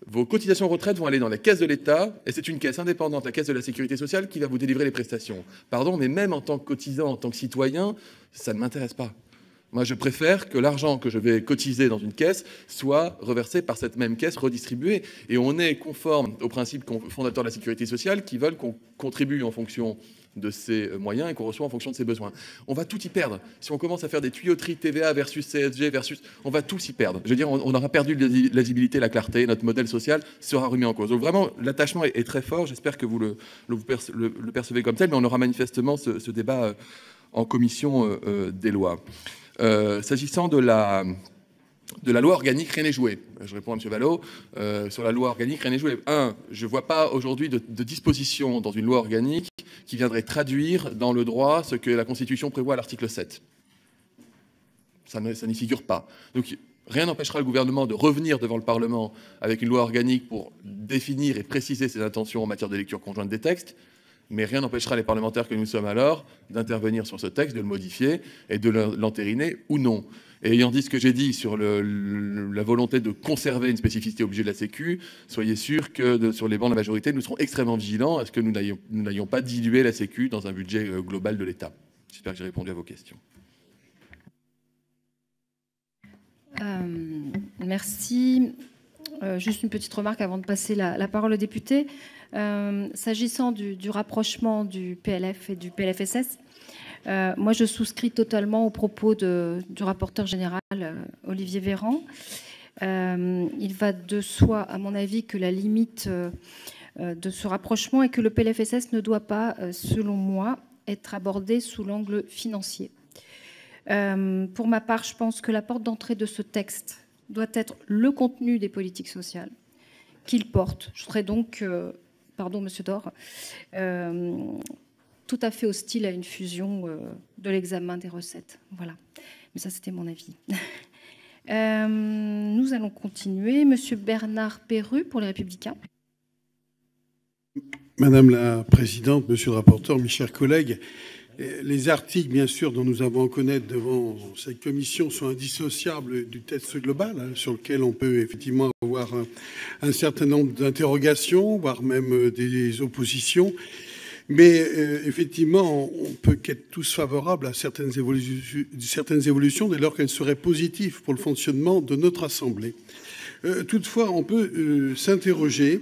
Vos cotisations retraite vont aller dans la caisse de l'État, et c'est une caisse indépendante, la caisse de la sécurité sociale, qui va vous délivrer les prestations. Pardon, mais même en tant que cotisant, en tant que citoyen, ça ne m'intéresse pas. Moi, je préfère que l'argent que je vais cotiser dans une caisse soit reversé par cette même caisse, redistribué. Et on est conforme aux principes fondateurs de la sécurité sociale qui veulent qu'on contribue en fonction de ses moyens et qu'on reçoit en fonction de ses besoins. On va tout y perdre. Si on commence à faire des tuyauteries TVA versus CSG versus... On va tous y perdre. Je veux dire, on aura perdu la lisibilité, la clarté, notre modèle social sera remis en cause. Donc vraiment, l'attachement est très fort. J'espère que vous le percevez comme tel, mais on aura manifestement ce débat en commission des lois. S'agissant de la loi organique, rien n'est joué. Je réponds à M. Vallot. Sur la loi organique, rien n'est joué. Je ne vois pas aujourd'hui de disposition dans une loi organique qui viendrait traduire dans le droit ce que la Constitution prévoit à l'article 7. Ça n'y figure pas. Donc, rien n'empêchera le gouvernement de revenir devant le Parlement avec une loi organique pour définir et préciser ses intentions en matière de lecture conjointe des textes. Mais rien n'empêchera les parlementaires que nous sommes alors d'intervenir sur ce texte, de le modifier et de l'entériner ou non. Et ayant dit ce que j'ai dit sur la volonté de conserver une spécificité au budget de la Sécu, soyez sûr que sur les bancs de la majorité, nous serons extrêmement vigilants à ce que nous n'ayons pas dilué la Sécu dans un budget global de l'État. J'espère que j'ai répondu à vos questions. Merci. Juste une petite remarque avant de passer la parole au député. S'agissant du rapprochement du PLF et du PLFSS, moi je souscris totalement aux propos du rapporteur général Olivier Véran. Il va de soi, à mon avis, que la limite de ce rapprochement est que le PLFSS ne doit pas, selon moi, être abordé sous l'angle financier. Pour ma part, je pense que la porte d'entrée de ce texte doit être le contenu des politiques sociales qu'il porte. Je serais donc, pardon Monsieur Dor, tout à fait hostile à une fusion de l'examen des recettes. Voilà. Mais ça, c'était mon avis. Nous allons continuer. Monsieur Bernard Perru pour les Républicains. Madame la Présidente, Monsieur le rapporteur, mes chers collègues, les articles, bien sûr, dont nous avons à connaître devant cette commission sont indissociables du texte global, sur lequel on peut effectivement avoir un certain nombre d'interrogations, voire même des oppositions. Mais effectivement, on peut qu'être tous favorables à certaines évolutions dès lors qu'elles seraient positives pour le fonctionnement de notre Assemblée. Toutefois, on peut s'interroger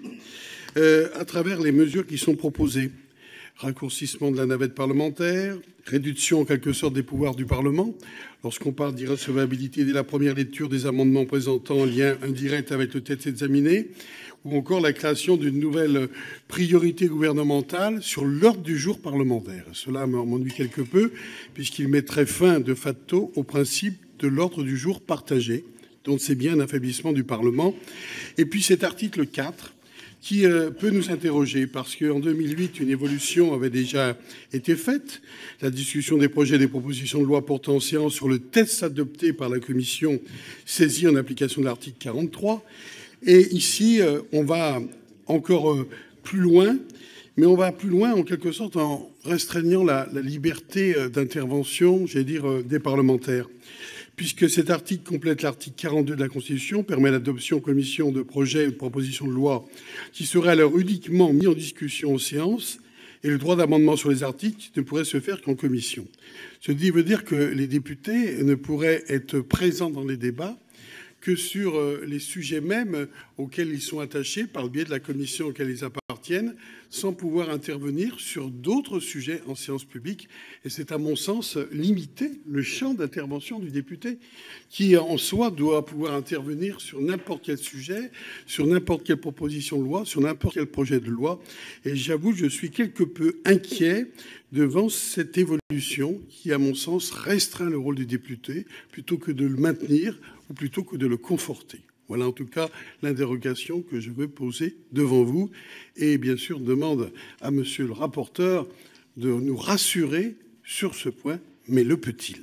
à travers les mesures qui sont proposées. Raccourcissement de la navette parlementaire, réduction en quelque sorte des pouvoirs du Parlement. Lorsqu'on parle d'irrecevabilité dès la première lecture des amendements présentant un lien indirect avec le texte examiné, ou encore la création d'une nouvelle priorité gouvernementale sur l'ordre du jour parlementaire. Cela m'ennuie quelque peu, puisqu'il mettrait fin de facto au principe de l'ordre du jour partagé, dont c'est bien un affaiblissement du Parlement. Et puis cet article 4, qui peut nous interroger, parce qu'en 2008, une évolution avait déjà été faite. La discussion des projets et des propositions de loi portant en séance sur le texte adopté par la commission saisie en application de l'article 43. Et ici, on va encore plus loin, mais on va plus loin en quelque sorte en restreignant la liberté d'intervention, j'allais dire, des parlementaires. Puisque cet article complète l'article 42 de la Constitution, permet l'adoption en commission de projets ou de propositions de loi qui seraient alors uniquement mis en discussion en séance, et le droit d'amendement sur les articles ne pourrait se faire qu'en commission. Ceci veut dire que les députés ne pourraient être présents dans les débats que sur les sujets mêmes auxquels ils sont attachés par le biais de la commission auquel ils appartiennent, sans pouvoir intervenir sur d'autres sujets en séance publique. Et c'est à mon sens limiter le champ d'intervention du député, qui en soi doit pouvoir intervenir sur n'importe quel sujet, sur n'importe quelle proposition de loi, sur n'importe quel projet de loi. Et j'avoue, je suis quelque peu inquiet devant cette évolution qui, à mon sens, restreint le rôle du député plutôt que de le maintenir ou plutôt que de le conforter. Voilà en tout cas l'interrogation que je veux poser devant vous et bien sûr demande à monsieur le rapporteur de nous rassurer sur ce point, mais le peut-il?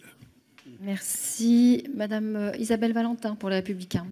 Merci. Madame Isabelle Valentin pour les Républicains.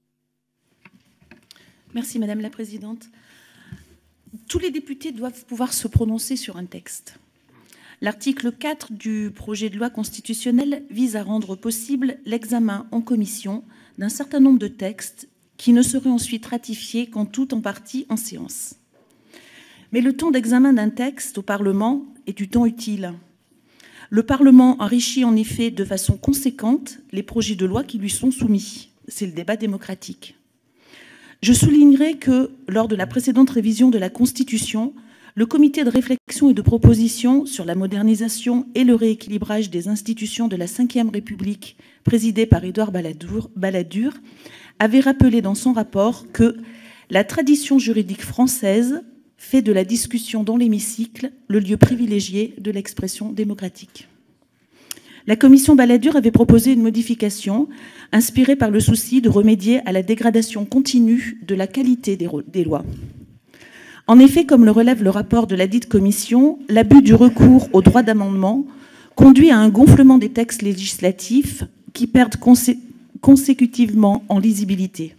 Merci Madame la Présidente. Tous les députés doivent pouvoir se prononcer sur un texte. L'article 4 du projet de loi constitutionnelle vise à rendre possible l'examen en commission d'un certain nombre de textes qui ne serait ensuite ratifié qu'en tout en partie en séance. Mais le temps d'examen d'un texte au Parlement est du temps utile. Le Parlement enrichit en effet de façon conséquente les projets de loi qui lui sont soumis. C'est le débat démocratique. Je soulignerai que, lors de la précédente révision de la Constitution, le comité de réflexion et de proposition sur la modernisation et le rééquilibrage des institutions de la Ve République, présidé par Édouard Balladur, avait rappelé dans son rapport que la tradition juridique française fait de la discussion dans l'hémicycle le lieu privilégié de l'expression démocratique. La commission Balladur avait proposé une modification inspirée par le souci de remédier à la dégradation continue de la qualité des lois. En effet, comme le relève le rapport de ladite commission, l'abus du recours au droit d'amendement conduit à un gonflement des textes législatifs qui perdent consécutivement en lisibilité.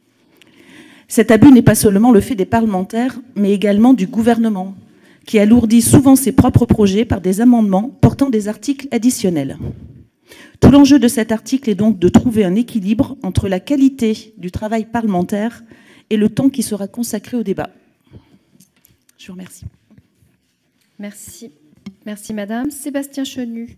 Cet abus n'est pas seulement le fait des parlementaires, mais également du gouvernement, qui alourdit souvent ses propres projets par des amendements portant des articles additionnels. Tout l'enjeu de cet article est donc de trouver un équilibre entre la qualité du travail parlementaire et le temps qui sera consacré au débat. Je vous remercie. Merci. Merci, madame. Sébastien Chenu.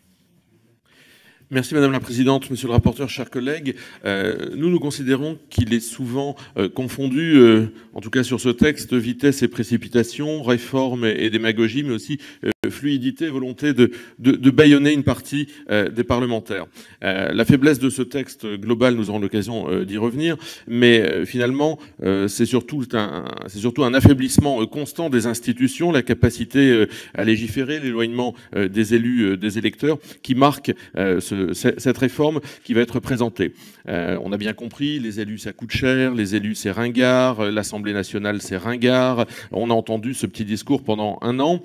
Merci Madame la Présidente, Monsieur le rapporteur, chers collègues. Nous considérons qu'il est souvent confondu, en tout cas sur ce texte, vitesse et précipitation, réforme et démagogie, mais aussi fluidité, volonté de bâillonner une partie des parlementaires. La faiblesse de ce texte global, nous aurons l'occasion d'y revenir, mais finalement, c'est surtout un affaiblissement constant des institutions, la capacité à légiférer, l'éloignement des élus, des électeurs, qui marque cette réforme qui va être présentée. On a bien compris, les élus ça coûte cher, les élus c'est ringard, l'Assemblée nationale c'est ringard. On a entendu ce petit discours pendant un an.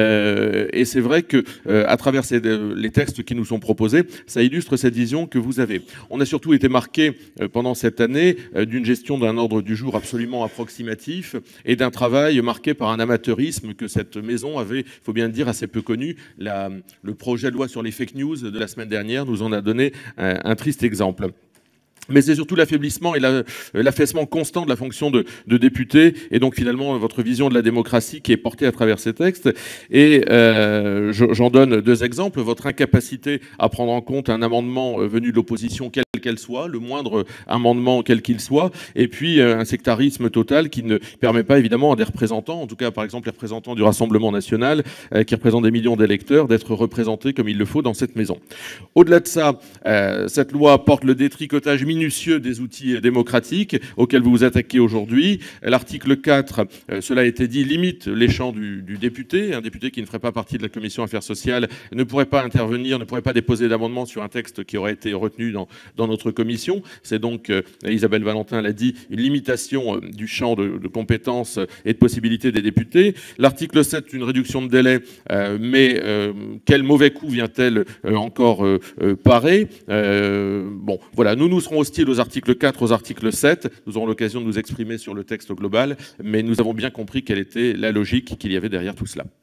Et c'est vrai que à travers les textes qui nous sont proposés, ça illustre cette vision que vous avez. On a surtout été marqué pendant cette année d'une gestion d'un ordre du jour absolument approximatif et d'un travail marqué par un amateurisme que cette maison avait, il faut bien le dire, assez peu connu. Le projet de loi sur les fake news de la semaine dernière nous en a donné un triste exemple. Mais c'est surtout l'affaiblissement et l'affaissement constant de la fonction de député, et donc finalement votre vision de la démocratie qui est portée à travers ces textes. Et j'en donne deux exemples. Votre incapacité à prendre en compte un amendement venu de l'opposition, quelle qu'elle soit, le moindre amendement quel qu'il soit, et puis un sectarisme total qui ne permet pas évidemment à des représentants, en tout cas par exemple les représentants du Rassemblement national, qui représentent des millions d'électeurs, d'être représentés comme il le faut dans cette maison. Au-delà de ça, cette loi porte le détricotage minutieux des outils démocratiques auxquels vous vous attaquez aujourd'hui. L'article 4, cela a été dit, limite les champs du député. Un député qui ne ferait pas partie de la commission affaires sociales ne pourrait pas intervenir, ne pourrait pas déposer d'amendement sur un texte qui aurait été retenu dans notre commission. C'est donc, Isabelle Valentin l'a dit, une limitation du champ de compétences et de possibilités des députés. L'article 7, une réduction de délai, mais quel mauvais coup vient-elle encore parer? Bon, voilà, nous serons hostiles aux articles 4, aux articles 7. Nous aurons l'occasion de nous exprimer sur le texte global, mais nous avons bien compris quelle était la logique qu'il y avait derrière tout cela.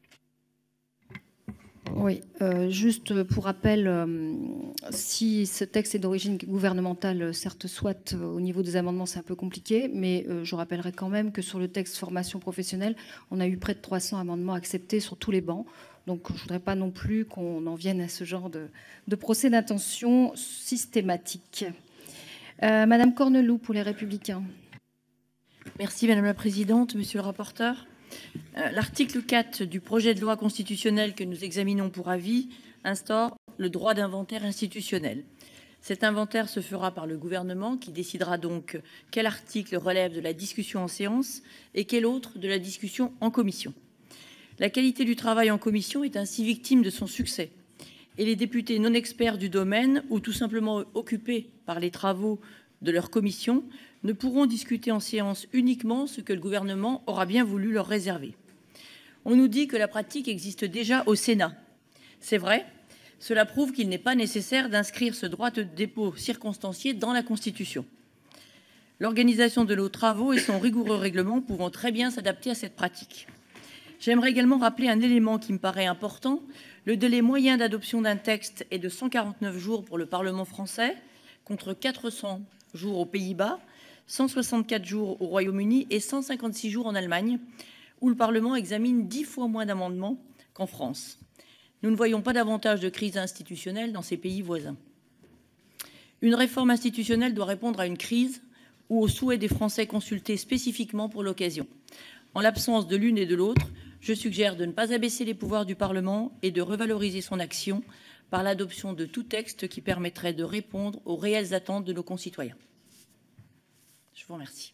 Oui, juste pour rappel, si ce texte est d'origine gouvernementale, certes, soit au niveau des amendements, c'est un peu compliqué, mais je rappellerai quand même que sur le texte formation professionnelle, on a eu près de 300 amendements acceptés sur tous les bancs. Donc, je ne voudrais pas non plus qu'on en vienne à ce genre de procès d'intention systématique. Madame Corneloup, pour les Républicains. Merci Madame la Présidente, Monsieur le rapporteur. L'article 4 du projet de loi constitutionnelle que nous examinons pour avis instaure le droit d'inventaire institutionnel. Cet inventaire se fera par le gouvernement qui décidera donc quel article relève de la discussion en séance et quel autre de la discussion en commission. La qualité du travail en commission est ainsi victime de son succès. Et les députés non experts du domaine ou tout simplement occupés par les travaux de leur commission ne pourront discuter en séance uniquement ce que le gouvernement aura bien voulu leur réserver. On nous dit que la pratique existe déjà au Sénat. C'est vrai, cela prouve qu'il n'est pas nécessaire d'inscrire ce droit de dépôt circonstancié dans la Constitution. L'organisation de nos travaux et son rigoureux règlement pourront très bien s'adapter à cette pratique. J'aimerais également rappeler un élément qui me paraît important. Le délai moyen d'adoption d'un texte est de 149 jours pour le Parlement français, contre 400 jours aux Pays-Bas, 164 jours au Royaume-Uni et 156 jours en Allemagne, où le Parlement examine 10 fois moins d'amendements qu'en France. Nous ne voyons pas davantage de crise institutionnelle dans ces pays voisins. Une réforme institutionnelle doit répondre à une crise ou aux souhaits des Français consultés spécifiquement pour l'occasion. En l'absence de l'une et de l'autre, je suggère de ne pas abaisser les pouvoirs du Parlement et de revaloriser son action par l'adoption de tout texte qui permettrait de répondre aux réelles attentes de nos concitoyens. Je vous remercie.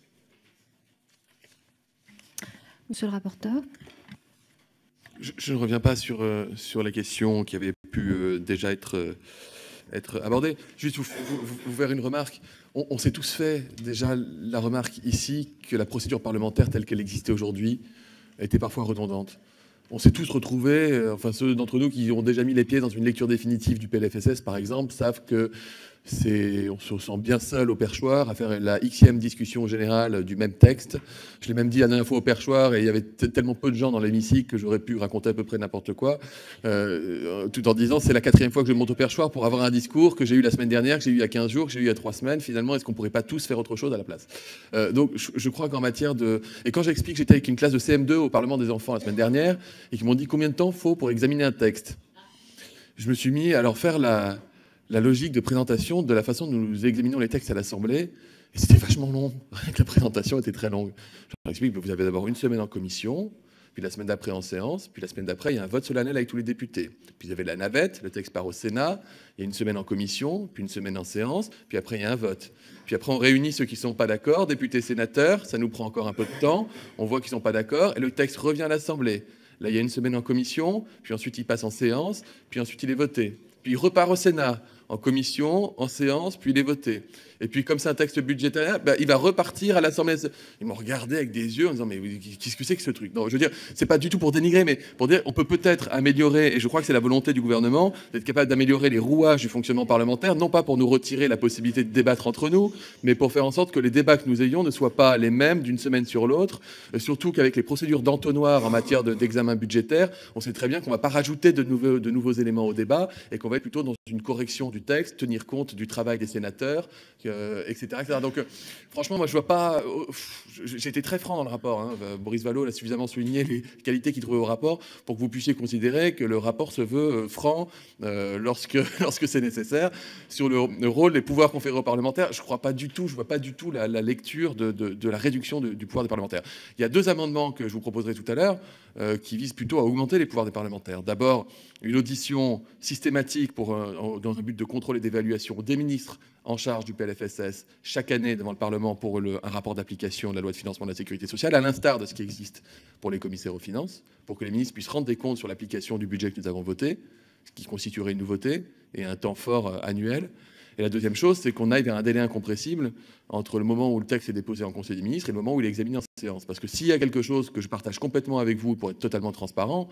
Monsieur le rapporteur. Je ne reviens pas sur les questions qui avaient pu déjà être abordées. Juste vous faire une remarque. On s'est tous fait déjà la remarque ici que la procédure parlementaire telle qu'elle existait aujourd'hui était parfois redondante. On s'est tous retrouvés, enfin ceux d'entre nous qui ont déjà mis les pieds dans une lecture définitive du PLFSS par exemple, savent que on se sent bien seul au perchoir à faire la xème discussion générale du même texte. Je l'ai même dit la dernière fois au perchoir et il y avait tellement peu de gens dans l'hémicycle que j'aurais pu raconter à peu près n'importe quoi, tout en disant c'est la 4e fois que je monte au perchoir pour avoir un discours que j'ai eu la semaine dernière, que j'ai eu il y a 15 jours, que j'ai eu il y a 3 semaines. Finalement, est-ce qu'on pourrait pas tous faire autre chose à la place? Donc je crois qu'en matière de... Et quand j'explique, j'étais avec une classe de CM2 au Parlement des enfants la semaine dernière et qui m'ont dit combien de temps faut pour examiner un texte. Je me suis mis à leur faire la logique de présentation de la façon dont nous examinons les textes à l'Assemblée. Et c'était vachement long. La présentation était très longue. Je leur explique que vous avez d'abord une semaine en commission, puis la semaine d'après en séance, puis la semaine d'après, il y a un vote solennel avec tous les députés. Puis vous avez la navette, le texte part au Sénat, il y a une semaine en commission, puis une semaine en séance, puis après il y a un vote. Puis après on réunit ceux qui ne sont pas d'accord, députés, sénateurs, ça nous prend encore un peu de temps, on voit qu'ils ne sont pas d'accord, et le texte revient à l'Assemblée. Là, il y a une semaine en commission, puis ensuite il passe en séance, puis ensuite il est voté. Puis il repart au Sénat, en commission, en séance, puis il est voté. Et puis comme c'est un texte budgétaire, il va repartir à l'Assemblée. Ils m'ont regardé avec des yeux en disant mais qu'est-ce que c'est que ce truc? Non, je veux dire, c'est pas du tout pour dénigrer, mais pour dire on peut être améliorer, et je crois que c'est la volonté du gouvernement d'être capable d'améliorer les rouages du fonctionnement parlementaire, non pas pour nous retirer la possibilité de débattre entre nous, mais pour faire en sorte que les débats que nous ayons ne soient pas les mêmes d'une semaine sur l'autre, surtout qu'avec les procédures d'entonnoir en matière d'examen budgétaire, on sait très bien qu'on ne va pas rajouter de nouveaux éléments au débat et qu'on va être plutôt dans une correction du texte, tenir compte du travail des sénateurs, etc., etc. Donc, franchement, moi, je vois pas... J'ai été très franc dans le rapport. Hein. Boris Vallaud a suffisamment souligné les qualités qu'il trouvait au rapport pour que vous puissiez considérer que le rapport se veut franc lorsque c'est nécessaire. Sur le rôle des pouvoirs conférés aux parlementaires, je crois pas du tout, je vois pas du tout la lecture de la réduction du pouvoir des parlementaires. Il y a 2 amendements que je vous proposerai tout à l'heure qui visent plutôt à augmenter les pouvoirs des parlementaires. D'abord, une audition systématique dans un but de contrôle et d'évaluation des ministres en charge du PLFSS chaque année devant le Parlement pour un rapport d'application de la loi de financement de la sécurité sociale, à l'instar de ce qui existe pour les commissaires aux finances, pour que les ministres puissent rendre des comptes sur l'application du budget que nous avons voté, ce qui constituerait une nouveauté et un temps fort annuel. Et la deuxième chose, c'est qu'on aille vers un délai incompressible entre le moment où le texte est déposé en Conseil des ministres et le moment où il est examiné en séance. Parce que s'il y a quelque chose que je partage complètement avec vous pour être totalement transparent,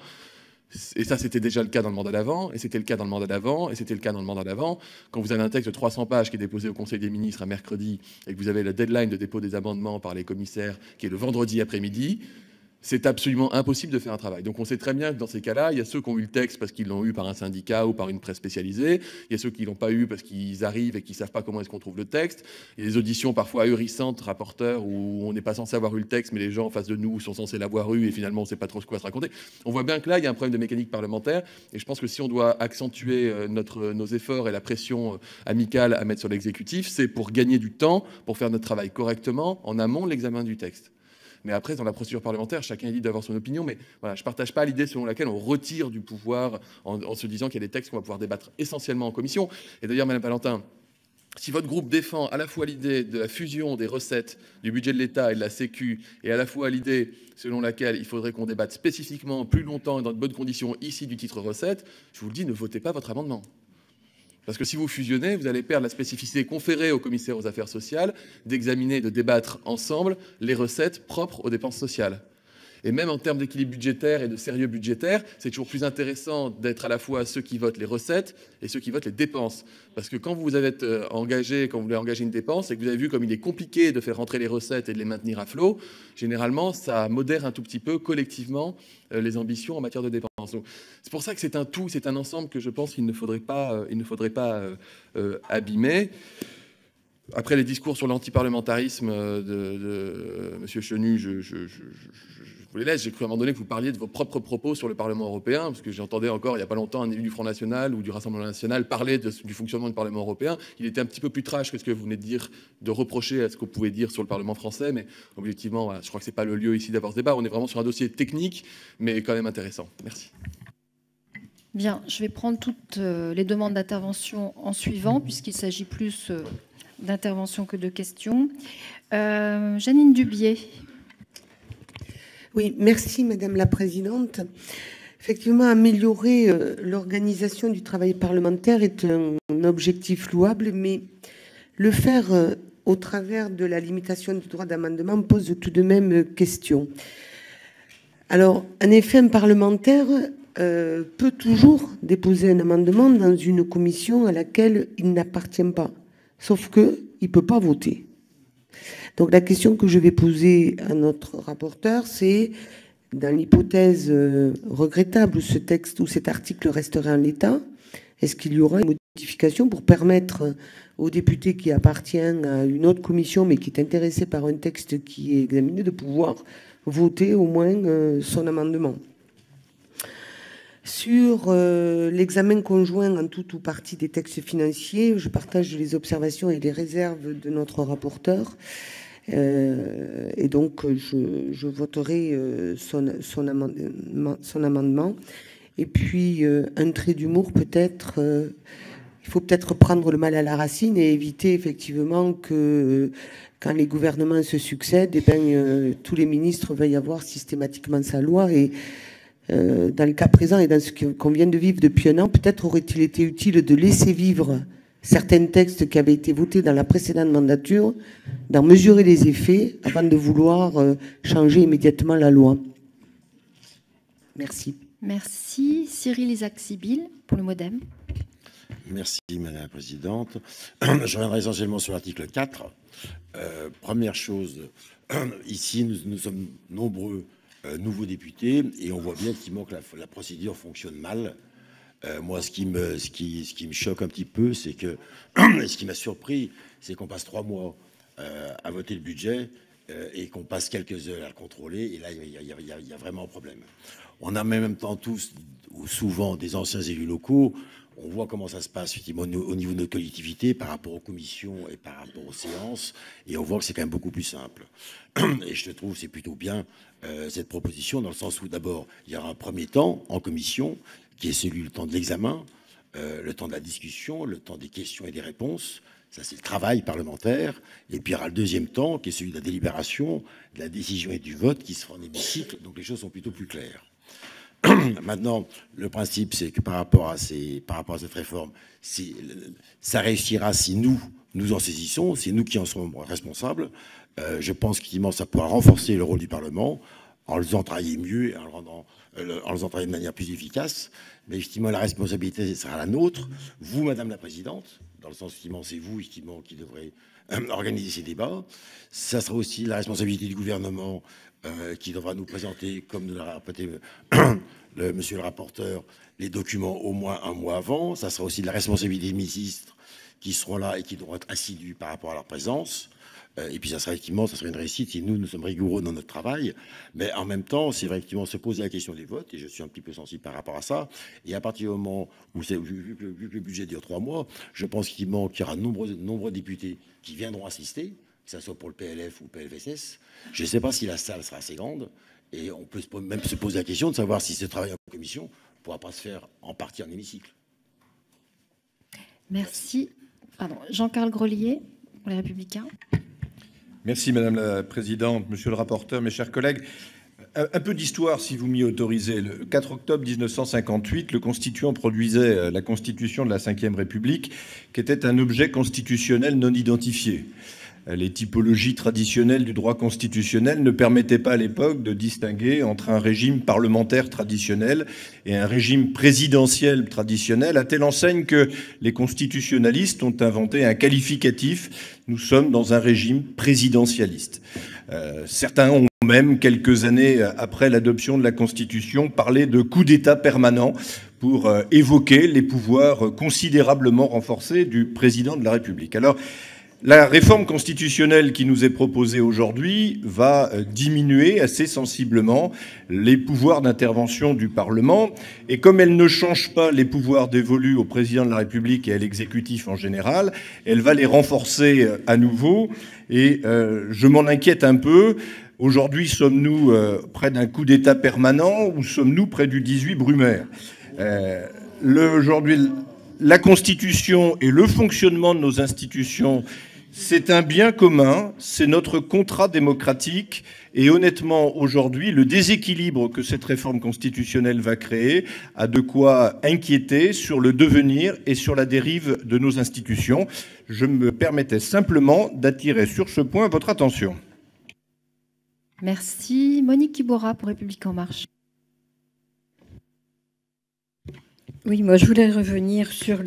et ça c'était déjà le cas dans le mandat d'avant, et c'était le cas dans le mandat d'avant, et c'était le cas dans le mandat d'avant, quand vous avez un texte de 300 pages qui est déposé au Conseil des ministres un mercredi, et que vous avez la deadline de dépôt des amendements par les commissaires qui est le vendredi après-midi, c'est absolument impossible de faire un travail. Donc on sait très bien que dans ces cas-là, il y a ceux qui ont eu le texte parce qu'ils l'ont eu par un syndicat ou par une presse spécialisée, il y a ceux qui ne l'ont pas eu parce qu'ils arrivent et qui ne savent pas comment est-ce qu'on trouve le texte, il y a des auditions parfois ahurissantes, rapporteurs, où on n'est pas censé avoir eu le texte, mais les gens en face de nous sont censés l'avoir eu et finalement on ne sait pas trop quoi se raconter. On voit bien que là, il y a un problème de mécanique parlementaire, et je pense que si on doit accentuer nos efforts et la pression amicale à mettre sur l'exécutif, c'est pour gagner du temps, pour faire notre travail correctement en amont de l'examen du texte. Mais après, dans la procédure parlementaire, chacun est libre d'avoir son opinion. Mais voilà, je ne partage pas l'idée selon laquelle on retire du pouvoir en se disant qu'il y a des textes qu'on va pouvoir débattre essentiellement en commission. Et d'ailleurs, Madame Valentin, si votre groupe défend à la fois l'idée de la fusion des recettes du budget de l'État et de la Sécu, et à la fois l'idée selon laquelle il faudrait qu'on débatte spécifiquement plus longtemps et dans de bonnes conditions ici du titre recettes, je vous le dis, ne votez pas votre amendement. Parce que si vous fusionnez, vous allez perdre la spécificité conférée au commissaire aux affaires sociales d'examiner et de débattre ensemble les recettes propres aux dépenses sociales. Et même en termes d'équilibre budgétaire et de sérieux budgétaire, c'est toujours plus intéressant d'être à la fois ceux qui votent les recettes et ceux qui votent les dépenses. Parce que quand vous êtes engagé, quand vous voulez engager une dépense et que vous avez vu comme il est compliqué de faire rentrer les recettes et de les maintenir à flot, généralement, ça modère un tout petit peu collectivement les ambitions en matière de dépenses. C'est pour ça que c'est un tout, c'est un ensemble que je pense qu'il ne faudrait pas abîmer. après les discours sur l'antiparlementarisme de M. Chenu, je vous les laisse. J'ai cru à un moment donné que vous parliez de vos propres propos sur le Parlement européen, parce que j'entendais encore il n'y a pas longtemps un élu du Front National ou du Rassemblement National parler du fonctionnement du Parlement européen. Il était un petit peu plus trash que ce que vous venez de dire, de reprocher à ce qu'on pouvait dire sur le Parlement français, mais objectivement, voilà, je crois que ce n'est pas le lieu ici d'avoir ce débat. On est vraiment sur un dossier technique, mais quand même intéressant. Merci. Bien, je vais prendre toutes les demandes d'intervention en suivant, puisqu'il s'agit plus d'intervention que de questions. Jeannine Dubié. Oui, merci Madame la Présidente. Effectivement, améliorer l'organisation du travail parlementaire est un objectif louable, mais le faire au travers de la limitation du droit d'amendement pose tout de même question. Alors, en effet, un parlementaire peut toujours déposer un amendement dans une commission à laquelle il n'appartient pas, sauf qu'il ne peut pas voter. Donc la question que je vais poser à notre rapporteur, c'est, dans l'hypothèse regrettable où ce texte ou cet article resterait en l'état, est-ce qu'il y aura une modification pour permettre aux députés qui appartiennent à une autre commission mais qui est intéressé par un texte qui est examiné de pouvoir voter au moins son amendement? Sur l'examen conjoint en tout ou partie des textes financiers, je partage les observations et les réserves de notre rapporteur. Et donc, je voterai son amendement. Et puis, un trait d'humour, peut-être, il faut peut-être prendre le mal à la racine et éviter effectivement que, quand les gouvernements se succèdent, eh ben, tous les ministres veuillent avoir systématiquement sa loi. Et dans le cas présent et dans ce qu'on vient de vivre depuis un an, peut-être aurait-il été utile de laisser vivre certains textes qui avaient été votés dans la précédente mandature, d'en mesurer les effets avant de vouloir changer immédiatement la loi. Merci. Merci. Cyril Isaac-Sibyl pour le MoDem. Merci Madame la Présidente. Je reviendrai essentiellement sur l'article 4. Première chose, ici nous sommes nombreux nouveaux députés et on voit bien qu'il manque la procédure fonctionne mal. Moi, ce qui me choque un petit peu, c'est que ce qui m'a surpris, c'est qu'on passe 3 mois à voter le budget et qu'on passe quelques heures à le contrôler. Et là, il y a vraiment un problème. On a en même temps tous, ou souvent, des anciens élus locaux. On voit comment ça se passe effectivement au niveau de nos collectivités par rapport aux commissions et par rapport aux séances. Et on voit que c'est quand même beaucoup plus simple. Et je trouve que c'est plutôt bien cette proposition, dans le sens où d'abord, il y aura un premier temps en commission, qui est celui le temps de l'examen, le temps de la discussion, le temps des questions et des réponses. Ça, c'est le travail parlementaire. Et puis, il y aura le deuxième temps, qui est celui de la délibération, de la décision et du vote, qui se fera en hémicycle. Donc, les choses sont plutôt plus claires. Maintenant, le principe, c'est que par rapport à cette réforme, ça réussira si nous en saisissons, c'est nous qui en sommes responsables. Je pense qu'effectivement, ça pourra renforcer le rôle du Parlement en le faisant travailler mieux et en le faisant travailler de manière plus efficace. Mais effectivement, la responsabilité sera la nôtre. Vous, Madame la Présidente, dans le sens effectivement, c'est vous effectivement qui devrez organiser ces débats. Ça sera aussi la responsabilité du gouvernement qui devra nous présenter, comme nous l'a répété monsieur le rapporteur, les documents au moins un mois avant. Ça sera aussi de la responsabilité des ministres qui seront là et qui devront être assidus par rapport à leur présence. Et puis ça sera effectivement, ça sera une réussite si nous sommes rigoureux dans notre travail. Mais en même temps, c'est vrai effectivement se poser la question des votes, et je suis un petit peu sensible par rapport à ça. Et à partir du moment où, vu que le budget dure 3 mois, je pense effectivement qu'il y aura de nombreux députés qui viendront assister, que ce soit pour le PLF ou le PLFSS. Je ne sais pas si la salle sera assez grande, et on peut même se poser la question de savoir si ce travail en commission ne pourra pas se faire en partie en hémicycle. Merci. Jean-Carl Grelier, pour les Républicains. Merci Madame la Présidente, Monsieur le rapporteur, mes chers collègues. Un peu d'histoire, si vous m'y autorisez. Le 4 octobre 1958, le Constituant produisait la Constitution de la Ve République, qui était un objet constitutionnel non identifié. Les typologies traditionnelles du droit constitutionnel ne permettaient pas à l'époque de distinguer entre un régime parlementaire traditionnel et un régime présidentiel traditionnel, à telle enseigne que les constitutionnalistes ont inventé un qualificatif. Nous sommes dans un régime présidentialiste. Certains ont même, quelques années après l'adoption de la Constitution, parlé de coup d'État permanent pour évoquer les pouvoirs considérablement renforcés du président de la République. Alors, La réforme constitutionnelle qui nous est proposée aujourd'hui va diminuer assez sensiblement les pouvoirs d'intervention du Parlement. Et comme elle ne change pas les pouvoirs dévolus au président de la République et à l'exécutif en général, elle va les renforcer à nouveau. Et je m'en inquiète un peu. Aujourd'hui, sommes-nous près d'un coup d'État permanent ou sommes-nous près du 18 Brumaire ? Aujourd'hui, la Constitution et le fonctionnement de nos institutions, c'est un bien commun, c'est notre contrat démocratique. Et honnêtement, aujourd'hui, le déséquilibre que cette réforme constitutionnelle va créer a de quoi inquiéter sur le devenir et sur la dérive de nos institutions. Je me permettais simplement d'attirer sur ce point votre attention. Merci. Monique Kibora pour République En Marche. Oui, moi je voulais revenir sur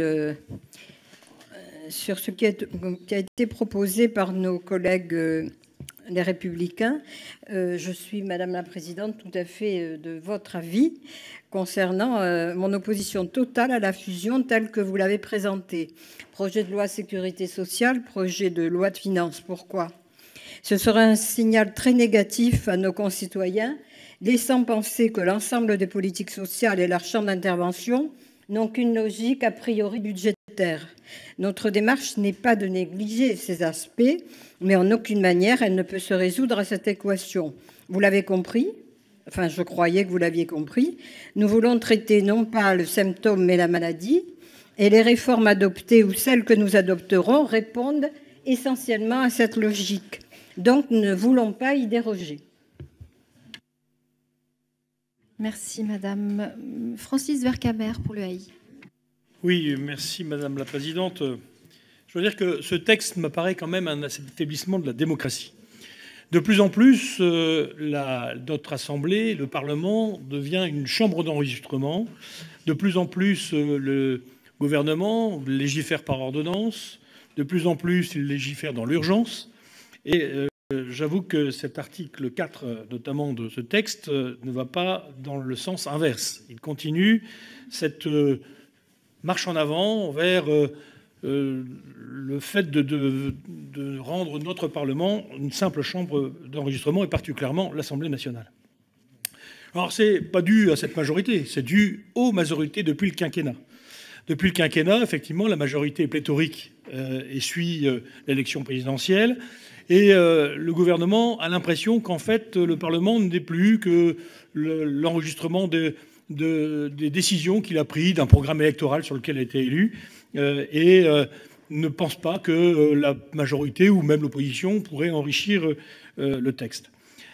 ce qui a été proposé par nos collègues les Républicains. Je suis, Madame la Présidente, tout à fait de votre avis concernant mon opposition totale à la fusion telle que vous l'avez présentée. Projet de loi sécurité sociale, projet de loi de finances. Pourquoi ? Ce serait un signal très négatif à nos concitoyens, laissant penser que l'ensemble des politiques sociales et leur champ d'intervention n'ont qu'une logique a priori budgétaire. Notre démarche n'est pas de négliger ces aspects, mais en aucune manière elle ne peut se résoudre à cette équation. Vous l'avez compris ? Enfin, je croyais que vous l'aviez compris. Nous voulons traiter non pas le symptôme, mais la maladie. Et les réformes adoptées ou celles que nous adopterons répondent essentiellement à cette logique. Donc, nous ne voulons pas y déroger. Merci, Madame. Francis Vercamer pour le AI. Oui, merci, Madame la Présidente. Je veux dire que ce texte m'apparaît quand même un affaiblissement de la démocratie. De plus en plus, notre Assemblée, le Parlement, devient une chambre d'enregistrement. De plus en plus, le gouvernement légifère par ordonnance. De plus en plus, il légifère dans l'urgence. Et j'avoue que cet article 4, notamment de ce texte, ne va pas dans le sens inverse. Il continue cette marche en avant vers le fait de rendre notre Parlement une simple chambre d'enregistrement, et particulièrement l'Assemblée nationale. Alors, ce n'est pas dû à cette majorité, c'est dû aux majorités depuis le quinquennat. Depuis le quinquennat, effectivement, la majorité est pléthorique et suit l'élection présidentielle. Et le gouvernement a l'impression qu'en fait, le Parlement n'est plus que l'enregistrement des décisions qu'il a prises d'un programme électoral sur lequel il a été élu, et ne pense pas que la majorité ou même l'opposition pourrait enrichir le texte.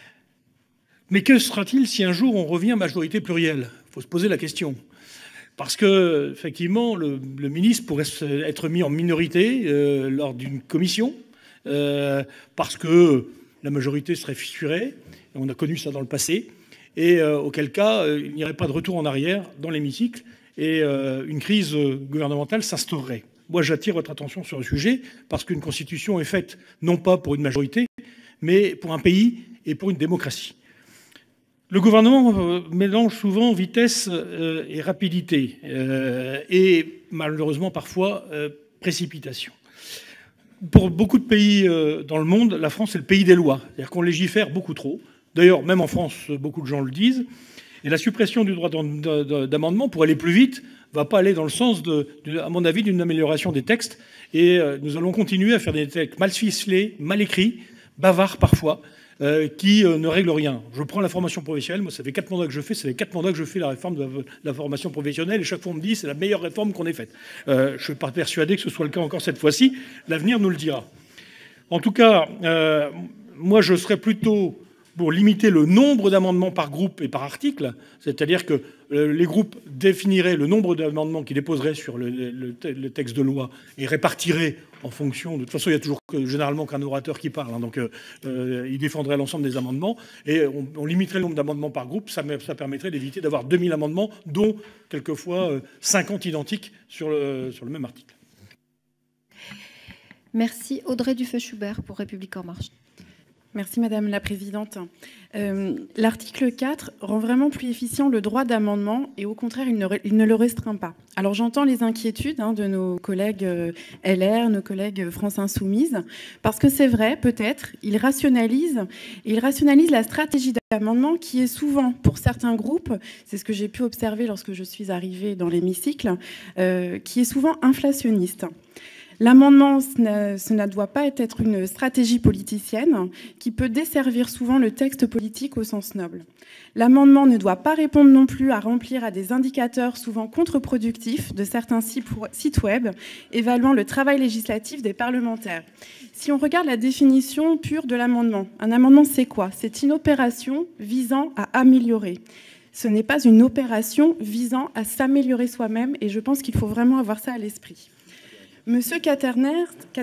Mais que sera-t-il si un jour on revient à majorité plurielle ? Il faut se poser la question. Parce que, effectivement, le ministre pourrait être mis en minorité lors d'une commission, parce que la majorité serait fissurée, on a connu ça dans le passé, et auquel cas, il n'y aurait pas de retour en arrière dans l'hémicycle, et une crise gouvernementale s'instaurerait. Moi, j'attire votre attention sur le sujet, parce qu'une constitution est faite non pas pour une majorité, mais pour un pays et pour une démocratie. Le gouvernement mélange souvent vitesse et rapidité, et malheureusement parfois précipitation. Pour beaucoup de pays dans le monde, la France est le pays des lois, c'est-à-dire qu'on légifère beaucoup trop. D'ailleurs, même en France, beaucoup de gens le disent. Et la suppression du droit d'amendement, pour aller plus vite, ne va pas aller dans le sens, à mon avis, d'une amélioration des textes. Et nous allons continuer à faire des textes mal ficelés, mal écrits, bavards parfois, qui ne règlent rien. Je prends la formation professionnelle, moi ça fait 4 mandats que je fais, ça fait 4 mandats que je fais la réforme de la formation professionnelle, et chaque fois on me dit c'est la meilleure réforme qu'on ait faite. Je ne suis pas persuadé que ce soit le cas encore cette fois-ci, l'avenir nous le dira. En tout cas, moi je serais plutôt pour limiter le nombre d'amendements par groupe et par article, c'est-à-dire que les groupes définiraient le nombre d'amendements qu'ils déposeraient sur le texte de loi et répartiraient en fonction. De toute façon, il y a toujours généralement qu'un orateur qui parle, hein, donc il défendrait l'ensemble des amendements, et on limiterait le nombre d'amendements par groupe. Ça permettrait d'éviter d'avoir 2000 amendements, dont quelquefois 50 identiques sur le même article. Merci. Audrey Dufeu-Schubert pour République En Marche. Merci Madame la Présidente. L'article 4 rend vraiment plus efficient le droit d'amendement et au contraire, il ne le restreint pas. Alors j'entends les inquiétudes de nos collègues LR, nos collègues France Insoumise, parce que c'est vrai, peut-être, ils rationalisent la stratégie d'amendement qui est souvent, pour certains groupes, c'est ce que j'ai pu observer lorsque je suis arrivée dans l'hémicycle, qui est souvent inflationniste. L'amendement, ce ne doit pas être une stratégie politicienne qui peut desservir souvent le texte politique au sens noble. L'amendement ne doit pas répondre non plus à remplir à des indicateurs souvent contre-productifs de certains sites web évaluant le travail législatif des parlementaires. Si on regarde la définition pure de l'amendement, un amendement c'est quoi? C'est une opération visant à améliorer. Ce n'est pas une opération visant à s'améliorer soi-même et je pense qu'il faut vraiment avoir ça à l'esprit. Monsieur Cateners,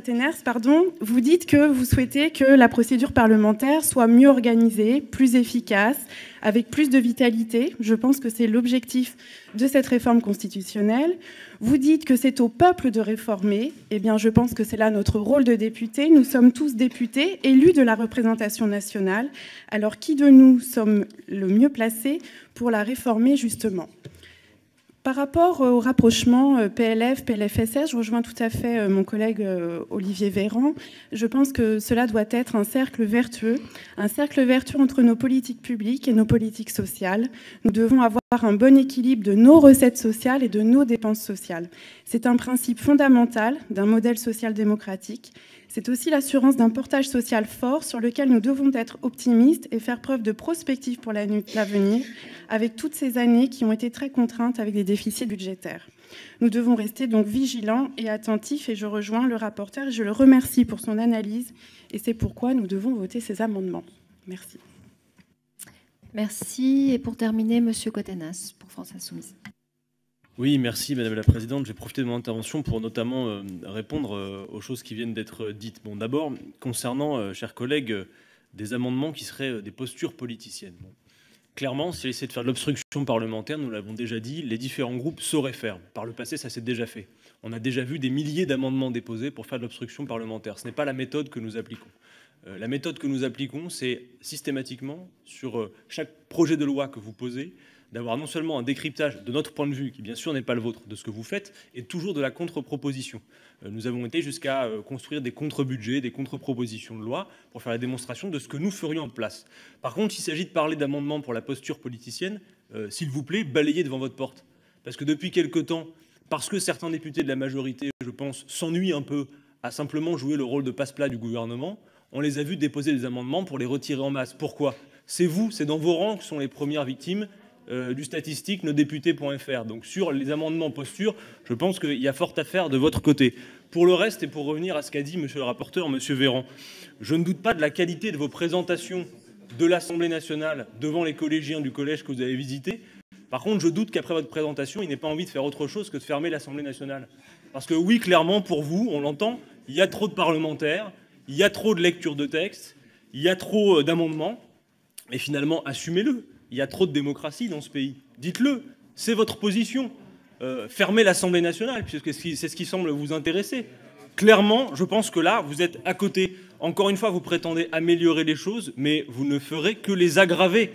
vous dites que vous souhaitez que la procédure parlementaire soit mieux organisée, plus efficace, avec plus de vitalité. Je pense que c'est l'objectif de cette réforme constitutionnelle. Vous dites que c'est au peuple de réformer. Eh bien, je pense que c'est là notre rôle de député. Nous sommes tous députés, élus de la représentation nationale. Alors, qui de nous sommes le mieux placés pour la réformer, justement ? Par rapport au rapprochement PLF, PLFSS, je rejoins tout à fait mon collègue Olivier Véran. Je pense que cela doit être un cercle vertueux entre nos politiques publiques et nos politiques sociales. Nous devons avoir un bon équilibre de nos recettes sociales et de nos dépenses sociales. C'est un principe fondamental d'un modèle social démocratique. C'est aussi l'assurance d'un portage social fort sur lequel nous devons être optimistes et faire preuve de prospective pour l'avenir, avec toutes ces années qui ont été très contraintes avec des déficits budgétaires. Nous devons rester donc vigilants et attentifs et je rejoins le rapporteur et je le remercie pour son analyse et c'est pourquoi nous devons voter ces amendements. Merci. Merci. Et pour terminer, Monsieur Cotenas, pour France Insoumise. Oui, merci Madame la Présidente. Je vais profiter de mon intervention pour notamment répondre aux choses qui viennent d'être dites. Bon, d'abord, concernant, chers collègues, des amendements qui seraient des postures politiciennes. Bon. Clairement, si elle essaie de faire de l'obstruction parlementaire, nous l'avons déjà dit, les différents groupes sauraient faire. Par le passé, ça s'est déjà fait. On a déjà vu des milliers d'amendements déposés pour faire de l'obstruction parlementaire. Ce n'est pas la méthode que nous appliquons. La méthode que nous appliquons, c'est systématiquement, sur chaque projet de loi que vous posez, d'avoir non seulement un décryptage de notre point de vue, qui bien sûr n'est pas le vôtre, de ce que vous faites, et toujours de la contre-proposition. Nous avons été jusqu'à construire des contre-budgets, des contre-propositions de loi, pour faire la démonstration de ce que nous ferions en place. Par contre, s'il s'agit de parler d'amendements pour la posture politicienne, s'il vous plaît, balayez devant votre porte. Parce que depuis quelque temps, parce que certains députés de la majorité, je pense, s'ennuient un peu à simplement jouer le rôle de passe-plat du gouvernement, on les a vus déposer des amendements pour les retirer en masse. Pourquoi ? C'est vous, c'est dans vos rangs que sont les premières victimes du statistique nosdéputés.fr. Donc sur les amendements posture, je pense qu'il y a fort à faire de votre côté. Pour le reste, et pour revenir à ce qu'a dit monsieur le rapporteur, monsieur Véran, je ne doute pas de la qualité de vos présentations de l'Assemblée nationale devant les collégiens du collège que vous avez visité. Par contre, je doute qu'après votre présentation, il n'ait pas envie de faire autre chose que de fermer l'Assemblée nationale. Parce que oui, clairement, pour vous, on l'entend, il y a trop de parlementaires, il y a trop de lectures de textes, il y a trop d'amendements, mais finalement, assumez-le. Il y a trop de démocratie dans ce pays. Dites-le, c'est votre position. Fermez l'Assemblée nationale, puisque c'est ce qui semble vous intéresser. Clairement, je pense que là, vous êtes à côté. Encore une fois, vous prétendez améliorer les choses, mais vous ne ferez que les aggraver.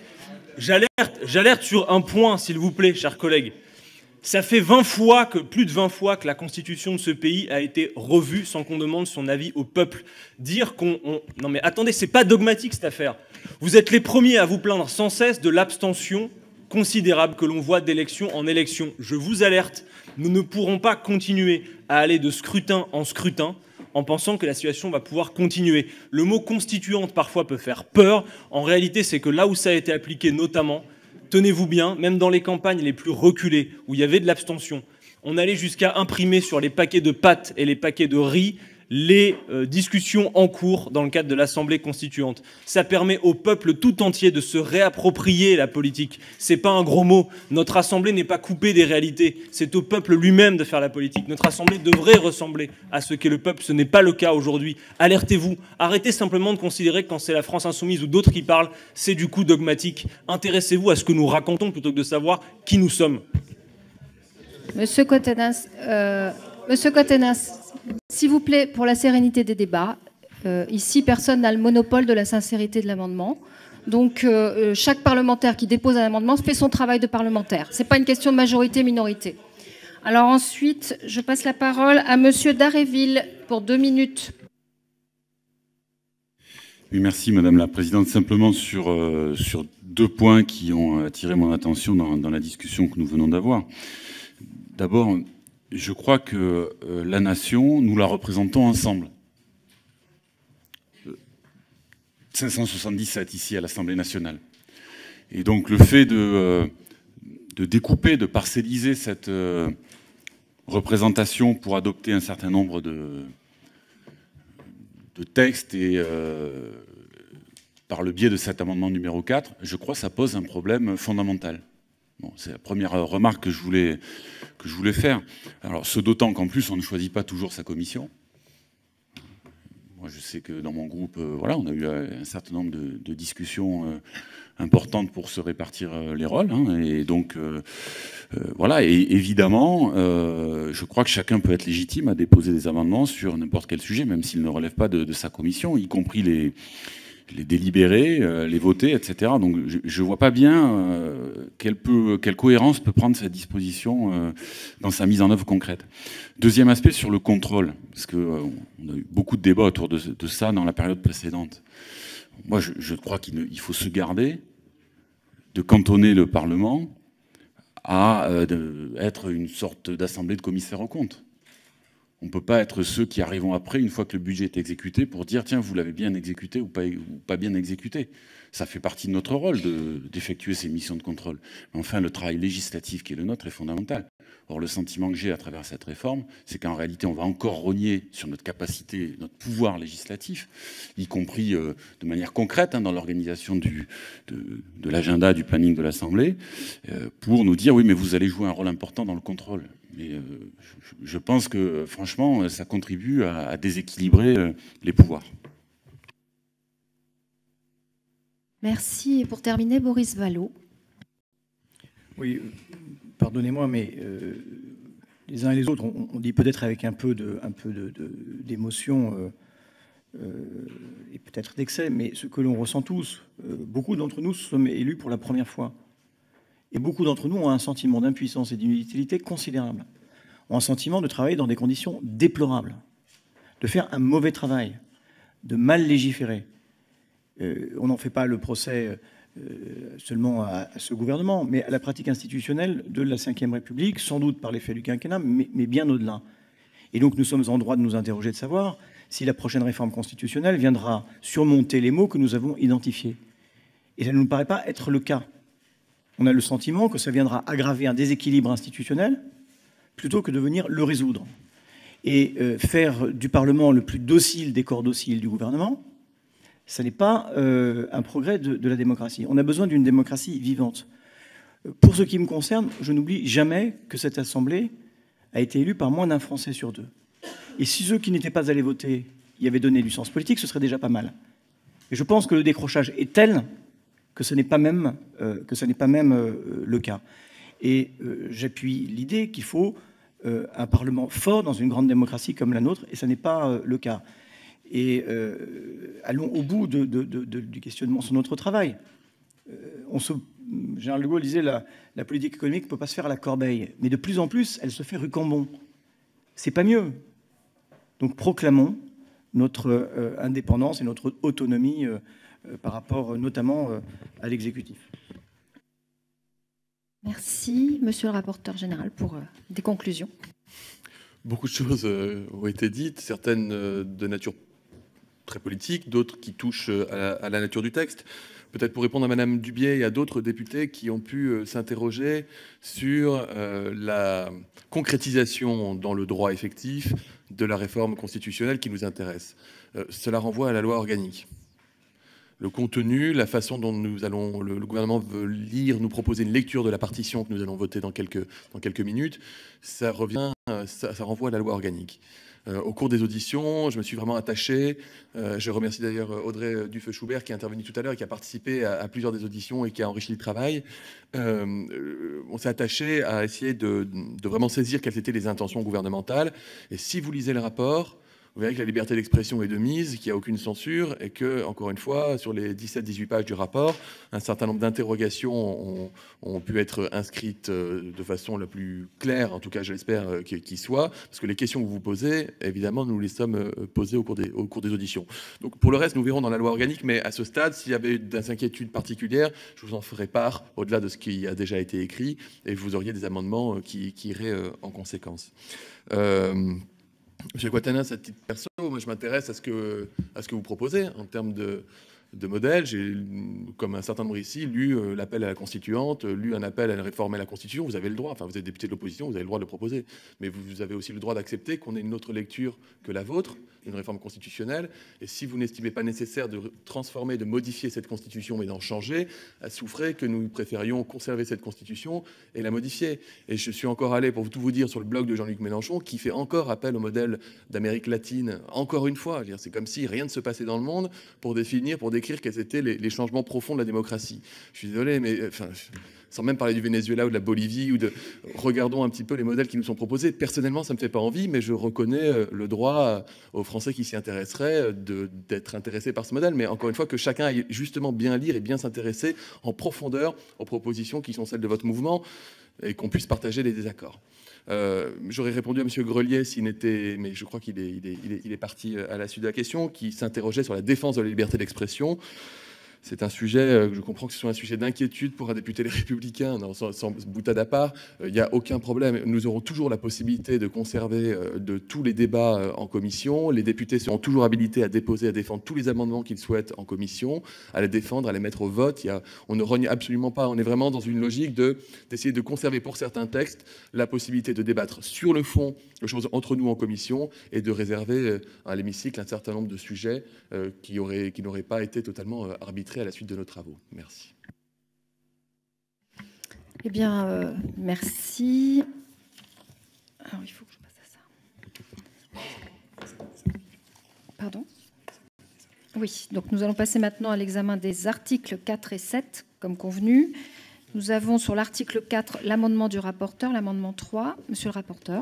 J'alerte sur un point, s'il vous plaît, chers collègues. Ça fait plus de 20 fois que la constitution de ce pays a été revue sans qu'on demande son avis au peuple. Dire Non mais attendez, c'est pas dogmatique cette affaire. Vous êtes les premiers à vous plaindre sans cesse de l'abstention considérable que l'on voit d'élection en élection. Je vous alerte, nous ne pourrons pas continuer à aller de scrutin en scrutin en pensant que la situation va pouvoir continuer. Le mot constituante parfois peut faire peur. En réalité, c'est que là où ça a été appliqué notamment, tenez-vous bien, même dans les campagnes les plus reculées, où il y avait de l'abstention, on allait jusqu'à imprimer sur les paquets de pâtes et les paquets de riz les discussions en cours dans le cadre de l'Assemblée constituante. Ça permet au peuple tout entier de se réapproprier la politique. C'est pas un gros mot. Notre Assemblée n'est pas coupée des réalités. C'est au peuple lui-même de faire la politique. Notre Assemblée devrait ressembler à ce qu'est le peuple. Ce n'est pas le cas aujourd'hui. Alertez-vous. Arrêtez simplement de considérer que quand c'est la France Insoumise ou d'autres qui parlent, c'est du coup dogmatique. Intéressez-vous à ce que nous racontons plutôt que de savoir qui nous sommes. Monsieur Cotenas, s'il vous plaît, pour la sérénité des débats, Ici, personne n'a le monopole de la sincérité de l'amendement. Donc, chaque parlementaire qui dépose un amendement fait son travail de parlementaire. Ce n'est pas une question de majorité-minorité. Alors ensuite, je passe la parole à Monsieur Daréville pour 2 minutes. Oui, merci Madame la Présidente. Simplement sur 2 points qui ont attiré mon attention dans la discussion que nous venons d'avoir. D'abord, je crois que la nation, nous la représentons ensemble. 577 ici à l'Assemblée nationale. Et donc le fait de découper, de parcelliser cette représentation pour adopter un certain nombre de textes et par le biais de cet amendement numéro 4, je crois que ça pose un problème fondamental. Bon, c'est la première remarque que je voulais faire. Alors, ce d'autant qu'en plus, on ne choisit pas toujours sa commission. Moi, je sais que dans mon groupe, voilà, on a eu un certain nombre de discussions importantes pour se répartir les rôles. Hein, et donc, voilà, et évidemment, je crois que chacun peut être légitime à déposer des amendements sur n'importe quel sujet, même s'il ne relève pas de sa commission, y compris les délibérer, les voter, etc. Donc je ne vois pas bien quelle cohérence peut prendre cette disposition dans sa mise en œuvre concrète. Deuxième aspect sur le contrôle, parce qu'on a eu beaucoup de débats autour de ça dans la période précédente. Moi, je crois qu'il faut se garder de cantonner le Parlement à être une sorte d'assemblée de commissaires aux comptes. On ne peut pas être ceux qui arrivent après, une fois que le budget est exécuté, pour dire « tiens, vous l'avez bien exécuté ou pas bien exécuté ». Ça fait partie de notre rôle d'effectuer ces missions de contrôle. Mais enfin, le travail législatif qui est le nôtre est fondamental. Or, le sentiment que j'ai à travers cette réforme, c'est qu'en réalité, on va encore rogner sur notre capacité, notre pouvoir législatif, y compris de manière concrète dans l'organisation de l'agenda, du planning de l'Assemblée, pour nous dire « oui, mais vous allez jouer un rôle important dans le contrôle ». Mais je pense que, franchement, ça contribue à déséquilibrer les pouvoirs. Merci. Et pour terminer, Boris Vallaud. Oui, pardonnez-moi, mais les uns et les autres, on dit peut-être avec un peu d'émotion et peut-être d'excès, mais ce que l'on ressent tous, beaucoup d'entre nous sommes élus pour la première fois. Et beaucoup d'entre nous ont un sentiment d'impuissance et d'inutilité considérable, ont un sentiment de travailler dans des conditions déplorables, de faire un mauvais travail, de mal légiférer. On n'en fait pas le procès seulement à ce gouvernement, mais à la pratique institutionnelle de la Ve République, sans doute par l'effet du quinquennat, mais bien au-delà. Et donc nous sommes en droit de nous interroger, de savoir si la prochaine réforme constitutionnelle viendra surmonter les maux que nous avons identifiés. Et ça ne nous paraît pas être le cas. On a le sentiment que ça viendra aggraver un déséquilibre institutionnel plutôt que de venir le résoudre. Et faire du Parlement le plus docile des corps dociles du gouvernement, ça n'est pas un progrès de la démocratie. On a besoin d'une démocratie vivante. Pour ce qui me concerne, je n'oublie jamais que cette Assemblée a été élue par moins d'un Français sur 2. Et si ceux qui n'étaient pas allés voter y avaient donné du sens politique, ce serait déjà pas mal. Et je pense que le décrochage est tel que ce n'est pas même le cas. Et j'appuie l'idée qu'il faut un Parlement fort dans une grande démocratie comme la nôtre, et ce n'est pas le cas. Et allons au bout du questionnement sur notre travail. Général de Gaulle disait la politique économique ne peut pas se faire à la corbeille, mais de plus en plus, elle se fait rue Cambon. C'est pas mieux. Donc proclamons notre indépendance et notre autonomie par rapport notamment à l'exécutif. Merci, monsieur le rapporteur général, pour des conclusions. Beaucoup de choses ont été dites, certaines de nature très politique, d'autres qui touchent à la nature du texte. Peut-être pour répondre à Madame Dubié et à d'autres députés qui ont pu s'interroger sur la concrétisation dans le droit effectif de la réforme constitutionnelle qui nous intéresse. Cela renvoie à la loi organique. Le contenu, la façon dont le gouvernement veut nous proposer une lecture de la partition que nous allons voter dans quelques minutes, ça renvoie à la loi organique. Au cours des auditions, je me suis vraiment attaché, je remercie d'ailleurs Audrey Dufeu-Schubert qui est intervenue tout à l'heure et qui a participé à plusieurs des auditions et qui a enrichi le travail. On s'est attaché à essayer de vraiment saisir quelles étaient les intentions gouvernementales. Et si vous lisez le rapport, vous verrez que la liberté d'expression est de mise, qu'il n'y a aucune censure et que, encore une fois, sur les 17-18 pages du rapport, un certain nombre d'interrogations ont pu être inscrites de façon la plus claire, en tout cas j'espère qu'il soit, parce que les questions que vous posez, évidemment, nous les sommes posées au cours des auditions. Donc pour le reste, nous verrons dans la loi organique, mais à ce stade, s'il y avait des inquiétudes particulières, je vous en ferai part au-delà de ce qui a déjà été écrit, et vous auriez des amendements qui iraient en conséquence. Monsieur Quatennens, à titre perso, moi je m'intéresse à ce que vous proposez en termes de modèle. J'ai, comme un certain nombre ici, lu l'appel à la constituante, lu un appel à réformer la Constitution. Vous avez le droit, enfin vous êtes député de l'opposition, vous avez le droit de le proposer. Mais vous avez aussi le droit d'accepter qu'on ait une autre lecture que la vôtre, une réforme constitutionnelle. Et si vous n'estimez pas nécessaire de transformer, de modifier cette Constitution, mais d'en changer, souffrez que nous préférions conserver cette Constitution et la modifier. Et je suis encore allé, pour tout vous dire, sur le blog de Jean-Luc Mélenchon, qui fait encore appel au modèle d'Amérique latine, encore une fois. C'est comme si rien ne se passait dans le monde pour décrire quels étaient les changements profonds de la démocratie. Je suis désolé, mais sans même parler du Venezuela ou de la Bolivie, regardons un petit peu les modèles qui nous sont proposés. Personnellement, ça ne me fait pas envie, mais je reconnais le droit aux Français qui s'y intéresseraient d'être intéressés par ce modèle. Mais encore une fois, que chacun aille justement bien lire et bien s'intéresser en profondeur aux propositions qui sont celles de votre mouvement et qu'on puisse partager les désaccords. J'aurais répondu à M. Grelier s'il n'était, mais je crois qu'il est parti à la suite de la question, qui s'interrogeait sur la défense de la liberté d'expression. C'est un sujet, je comprends que ce soit un sujet d'inquiétude pour un député Les Républicains, sans boutade à part, il n'y a aucun problème. Nous aurons toujours la possibilité de conserver de tous les débats en commission. Les députés seront toujours habilités à déposer, à défendre tous les amendements qu'ils souhaitent en commission, à les défendre, à les mettre au vote. On ne rogne absolument pas. On est vraiment dans une logique d'essayer de conserver pour certains textes la possibilité de débattre sur le fond de choses entre nous en commission et de réserver à l'hémicycle un certain nombre de sujets qui n'auraient pas été totalement arbitrés à la suite de nos travaux. Merci. Eh bien, merci. Alors, il faut que je passe à ça. Pardon ? Oui, donc nous allons passer maintenant à l'examen des articles 4 et 7, comme convenu. Nous avons sur l'article 4 l'amendement du rapporteur, l'amendement 3. Monsieur le rapporteur.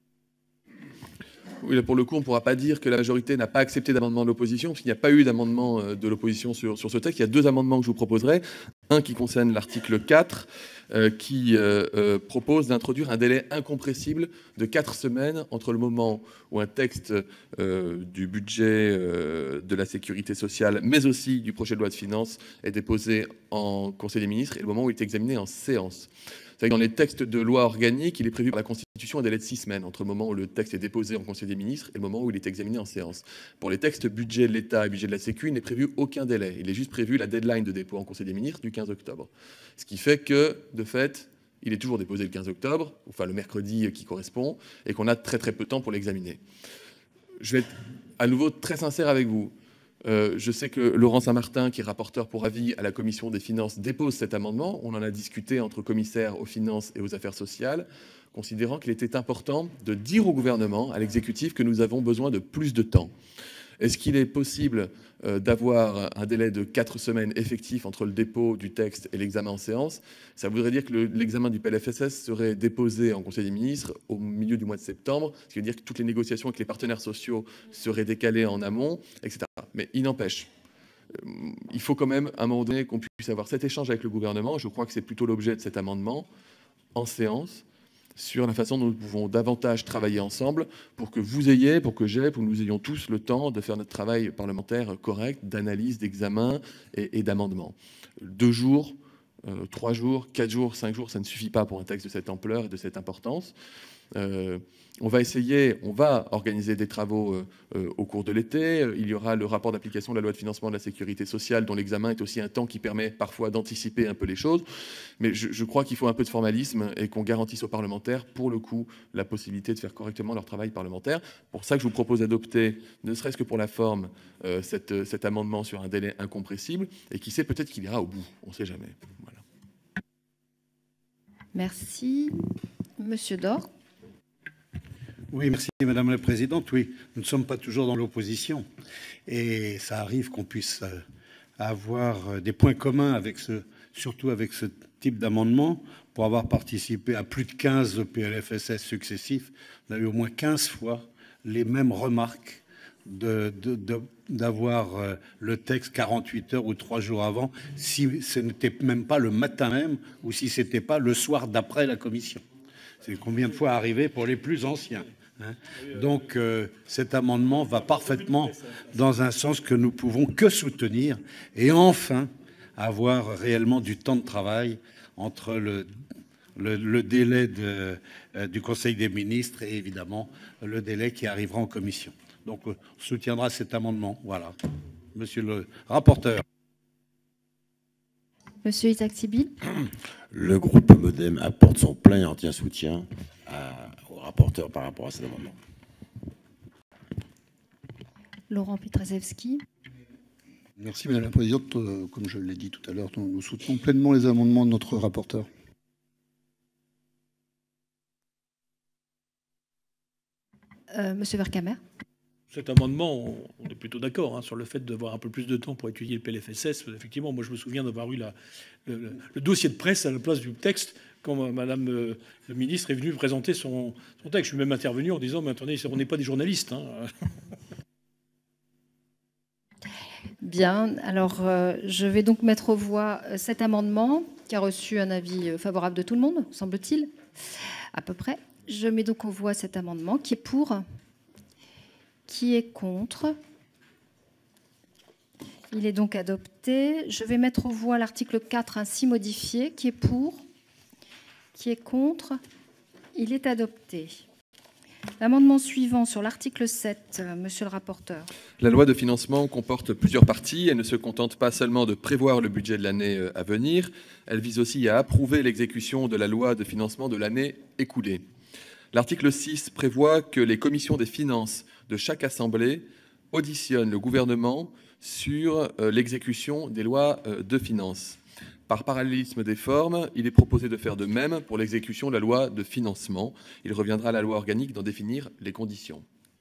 Oui, là, pour le coup, on ne pourra pas dire que la majorité n'a pas accepté d'amendement de l'opposition, parce qu'il n'y a pas eu d'amendement de l'opposition sur ce texte. Il y a deux amendements que je vous proposerai. Un qui concerne l'article 4, qui propose d'introduire un délai incompressible de 4 semaines entre le moment où un texte du budget de la sécurité sociale, mais aussi du projet de loi de finances, est déposé en Conseil des ministres et le moment où il est examiné en séance. C'est-à-dire que dans les textes de loi organique, il est prévu par la Constitution un délai de 6 semaines entre le moment où le texte est déposé en Conseil des ministres et le moment où il est examiné en séance. Pour les textes budget de l'État et budget de la Sécu, il n'est prévu aucun délai. Il est juste prévu la deadline de dépôt en Conseil des ministres du 15 octobre. Ce qui fait que, de fait, il est toujours déposé le 15 octobre, enfin le mercredi qui correspond, et qu'on a très très peu de temps pour l'examiner. Je vais être à nouveau très sincère avec vous. Je sais que Laurent Saint-Martin, qui est rapporteur pour avis à la Commission des finances, dépose cet amendement. On en a discuté entre commissaires aux finances et aux affaires sociales, considérant qu'il était important de dire au gouvernement, à l'exécutif, que nous avons besoin de plus de temps. Est-ce qu'il est possible d'avoir un délai de 4 semaines effectif entre le dépôt du texte et l'examen en séance? Ça voudrait dire que l'examen du PLFSS serait déposé en Conseil des ministres au milieu du mois de septembre, ce qui veut dire que toutes les négociations avec les partenaires sociaux seraient décalées en amont, etc. Mais il n'empêche, il faut quand même, à un moment donné, qu'on puisse avoir cet échange avec le gouvernement. Je crois que c'est plutôt l'objet de cet amendement en séance, sur la façon dont nous pouvons davantage travailler ensemble pour que vous ayez, pour que j'ai, pour que nous ayons tous le temps de faire notre travail parlementaire correct, d'analyse, d'examen et d'amendement. 2 jours, 3 jours, 4 jours, 5 jours, ça ne suffit pas pour un texte de cette ampleur et de cette importance. On va organiser des travaux au cours de l'été. Il y aura le rapport d'application de la loi de financement de la sécurité sociale, dont l'examen est aussi un temps qui permet parfois d'anticiper un peu les choses. Mais je crois qu'il faut un peu de formalisme et qu'on garantisse aux parlementaires, pour le coup, la possibilité de faire correctement leur travail parlementaire. Pour ça que je vous propose d'adopter, ne serait-ce que pour la forme, cet amendement sur un délai incompressible. Et qui sait, peut-être qu'il ira au bout. On ne sait jamais. Voilà. Merci. Monsieur Dor. Oui, merci Madame la Présidente. Oui, nous ne sommes pas toujours dans l'opposition. Et ça arrive qu'on puisse avoir des points communs surtout avec ce type d'amendement. Pour avoir participé à plus de 15 PLFSS successifs, on a eu au moins 15 fois les mêmes remarques d'avoir le texte 48 heures ou 3 jours avant, si ce n'était même pas le matin même, ou si ce n'était pas le soir d'après la commission. C'est combien de fois arrivé pour les plus anciens, hein. Donc cet amendement va parfaitement dans un sens que nous pouvons que soutenir, et enfin avoir réellement du temps de travail entre le délai du Conseil des ministres et évidemment le délai qui arrivera en commission. Donc on soutiendra cet amendement. Voilà. Monsieur le rapporteur. Monsieur Isaac Sibyl. Le groupe MoDem apporte son plein et entier soutien au rapporteur par rapport à cet amendement. Laurent Pietraszewski. Merci Madame la Présidente. Comme je l'ai dit tout à l'heure, nous soutenons pleinement les amendements de notre rapporteur. Monsieur Vercamer. Cet amendement, on est plutôt d'accord sur le fait d'avoir un peu plus de temps pour étudier le PLFSS. Effectivement, moi je me souviens d'avoir eu le dossier de presse à la place du texte quand Madame le ministre est venue présenter son texte. Je suis même intervenu en disant, mais attendez, on n'est pas des journalistes. Bien, alors je vais donc mettre aux voix cet amendement qui a reçu un avis favorable de tout le monde, semble-t-il, à peu près. Je mets donc aux voix cet amendement qui est pour, qui est contre. Il est donc adopté. Je vais mettre aux voix l'article 4 ainsi modifié, qui est pour, qui est contre. Il est adopté. L'amendement suivant sur l'article 7, monsieur le rapporteur. La loi de financement comporte plusieurs parties. Elle ne se contente pas seulement de prévoir le budget de l'année à venir, elle vise aussi à approuver l'exécution de la loi de financement de l'année écoulée. L'article 6 prévoit que les commissions des finances de chaque assemblée auditionnent le gouvernement sur l'exécution des lois de finances. Par parallélisme des formes, il est proposé de faire de même pour l'exécution de la loi de financement. Il reviendra à la loi organique d'en définir les conditions.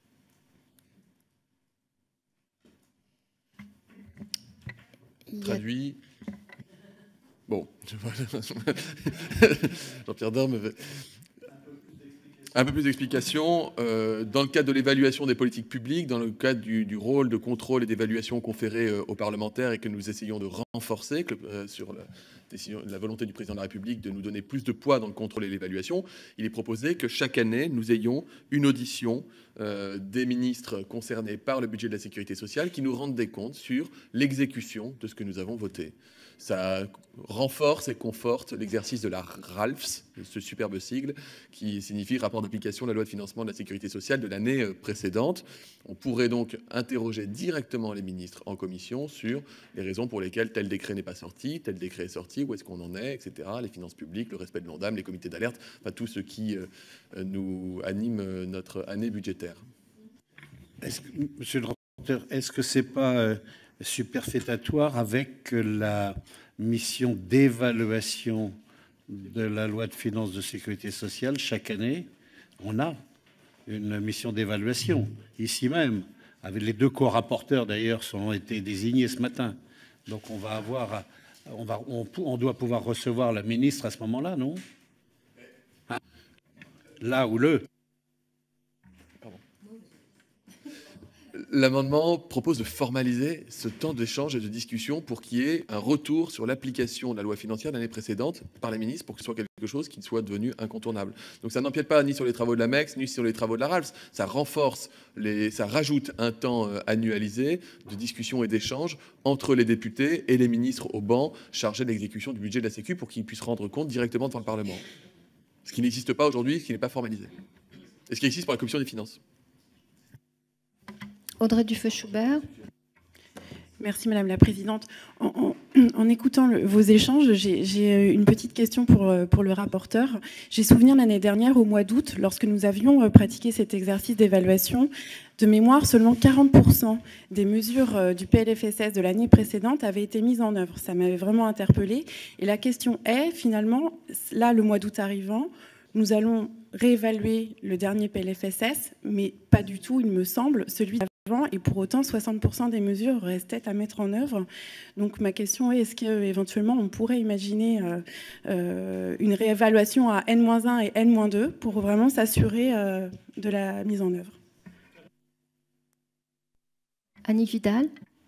Traduit. Bon. Jean-Pierre Dorme. Un peu plus d'explications. Dans le cadre de l'évaluation des politiques publiques, dans le cadre du rôle de contrôle et d'évaluation conféré aux parlementaires et que nous essayons de renforcer sur la volonté du président de la République de nous donner plus de poids dans le contrôle et l'évaluation, il est proposé que chaque année, nous ayons une audition des ministres concernés par le budget de la sécurité sociale qui nous rendent des comptes sur l'exécution de ce que nous avons voté. Ça renforce et conforte l'exercice de la RALFS, ce superbe sigle qui signifie rapport d'application de la loi de financement de la sécurité sociale de l'année précédente. On pourrait donc interroger directement les ministres en commission sur les raisons pour lesquelles tel décret n'est pas sorti, tel décret est sorti, où est-ce qu'on en est, etc. Les finances publiques, le respect de l'ONDAM, les comités d'alerte, enfin tout ce qui nous anime notre année budgétaire. Monsieur le rapporteur, est-ce que c'est pas superfétatoire avec la mission d'évaluation de la loi de finances de sécurité sociale? Chaque année, on a une mission d'évaluation, ici même, avec les deux co-rapporteurs d'ailleurs ont été désignés ce matin. Donc on va avoir, on doit pouvoir recevoir la ministre à ce moment-là, non? Là ou le... L'amendement propose de formaliser ce temps d'échange et de discussion pour qu'il y ait un retour sur l'application de la loi financière de l'année précédente par les ministres pour que ce soit quelque chose qui soit devenu incontournable. Donc ça n'empiète pas ni sur les travaux de la MEX, ni sur les travaux de la RALFS. Ça renforce, ça rajoute un temps annualisé de discussion et d'échange entre les députés et les ministres au banc chargés de l'exécution du budget de la Sécu pour qu'ils puissent rendre compte directement devant le Parlement. Ce qui n'existe pas aujourd'hui, ce qui n'est pas formalisé. Et ce qui existe pour la Commission des finances. Audrey Dufeu-Schubert. Merci Madame la Présidente. En écoutant vos échanges, j'ai une petite question pour le rapporteur. J'ai souvenir l'année dernière, au mois d'août, lorsque nous avions pratiqué cet exercice d'évaluation, de mémoire, seulement 40% des mesures du PLFSS de l'année précédente avaient été mises en œuvre. Ça m'avait vraiment interpellée. Et la question est, finalement, là, le mois d'août arrivant, nous allons réévaluer le dernier PLFSS, mais pas du tout, il me semble, celui d'avant, et pour autant 60% des mesures restaient à mettre en œuvre. Donc ma question est qu'éventuellement on pourrait imaginer une réévaluation à N-1 et N-2 pour vraiment s'assurer de la mise en œuvre? Annick Vidal.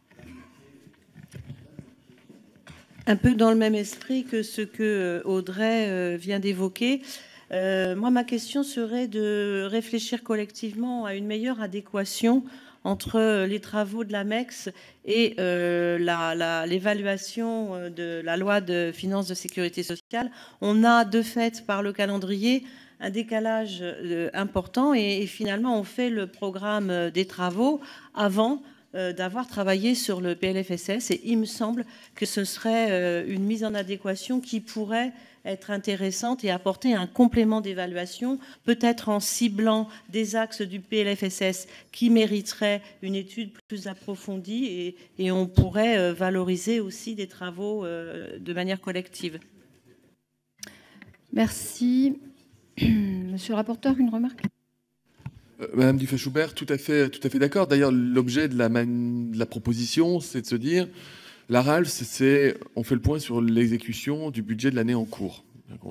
Un peu dans le même esprit que ce que Audrey vient d'évoquer. Moi, ma question serait de réfléchir collectivement à une meilleure adéquation entre les travaux de l'AMEX et l'évaluation de la loi de finances de sécurité sociale. On a de fait, par le calendrier, un décalage important et finalement, on fait le programme des travaux avant d'avoir travaillé sur le PLFSS. Et il me semble que ce serait une mise en adéquation qui pourrait être intéressante et apporter un complément d'évaluation, peut-être en ciblant des axes du PLFSS qui mériteraient une étude plus approfondie et on pourrait valoriser aussi des travaux de manière collective. Merci. Monsieur le rapporteur, une remarque ? Madame Dufay-Schubert, tout à fait d'accord. D'ailleurs, l'objet de la proposition, c'est de se dire, la RALF, on fait le point sur l'exécution du budget de l'année en cours. On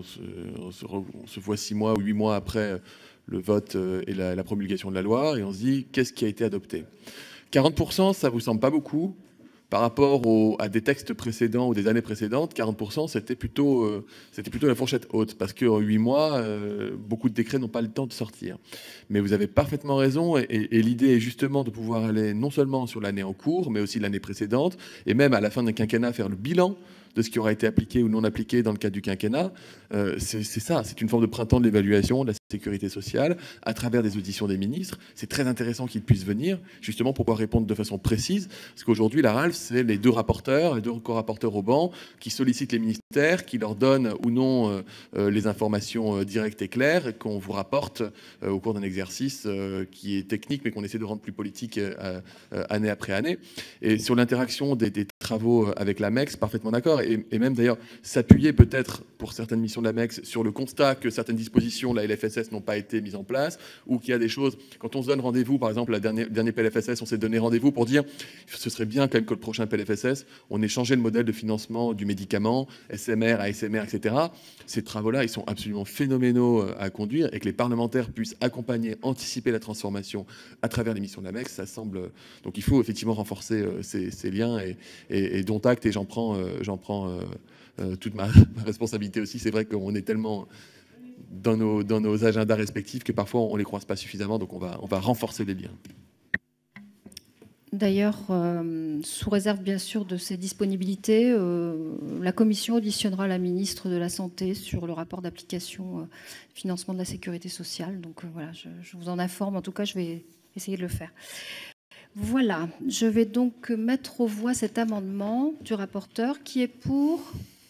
se voit 6 mois ou 8 mois après le vote et la promulgation de la loi, et on se dit, qu'est-ce qui a été adopté ? 40%, ça vous semble pas beaucoup ? Par rapport à des textes précédents ou des années précédentes, 40%, c'était plutôt la fourchette haute, parce qu'en 8 mois, beaucoup de décrets n'ont pas le temps de sortir. Mais vous avez parfaitement raison, et l'idée est justement de pouvoir aller non seulement sur l'année en cours, mais aussi l'année précédente, et même à la fin d'un quinquennat, faire le bilan de ce qui aura été appliqué ou non appliqué dans le cadre du quinquennat. C'est ça, c'est une forme de printemps de l'évaluation de la sécurité sociale à travers des auditions des ministres. C'est très intéressant qu'ils puissent venir, justement pour pouvoir répondre de façon précise, parce qu'aujourd'hui, la RALF, c'est les deux co-rapporteurs au banc qui sollicitent les ministères, qui leur donnent ou non les informations directes et claires, et qu'on vous rapporte au cours d'un exercice qui est technique, mais qu'on essaie de rendre plus politique année après année. Et sur l'interaction des travaux avec l'AMEX, parfaitement d'accord, et même d'ailleurs s'appuyer peut-être pour certaines missions de l'AMEX sur le constat que certaines dispositions de la LFSS n'ont pas été mises en place, ou qu'il y a des choses, quand on se donne rendez-vous, par exemple, la dernier PLFSS, on s'est donné rendez-vous pour dire ce serait bien quand même que le prochain PLFSS, on ait changé le modèle de financement du médicament, SMR, ASMR, etc. Ces travaux-là, ils sont absolument phénoménaux à conduire, et que les parlementaires puissent accompagner, anticiper la transformation à travers les missions de l'AMEX, ça semble... Donc il faut effectivement renforcer ces liens, et dont acte, et j'en prends toute ma responsabilité aussi. C'est vrai qu'on est tellement dans nos agendas respectifs que parfois on ne les croise pas suffisamment, donc on va renforcer les liens. D'ailleurs, sous réserve bien sûr de ces disponibilités, la Commission auditionnera la ministre de la Santé sur le rapport d'application financement de la sécurité sociale. Donc voilà, je vous en informe. En tout cas, je vais essayer de le faire. Voilà, je vais donc mettre aux voix cet amendement du rapporteur. Qui est pour ?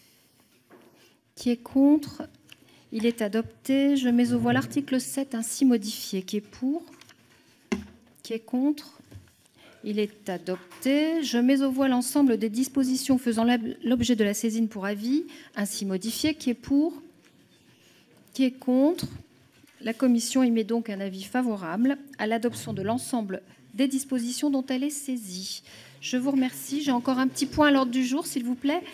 Qui est contre ? Il est adopté. Je mets aux voix l'article 7 ainsi modifié. Qui est pour ? Qui est contre ? Il est adopté. Je mets aux voix l'ensemble des dispositions faisant l'objet de la saisine pour avis ainsi modifié. Qui est pour ? Qui est contre ? La Commission émet donc un avis favorable à l'adoption de l'ensemble des dispositions dont elle est saisie. Je vous remercie. J'ai encore un petit point à l'ordre du jour, s'il vous plaît.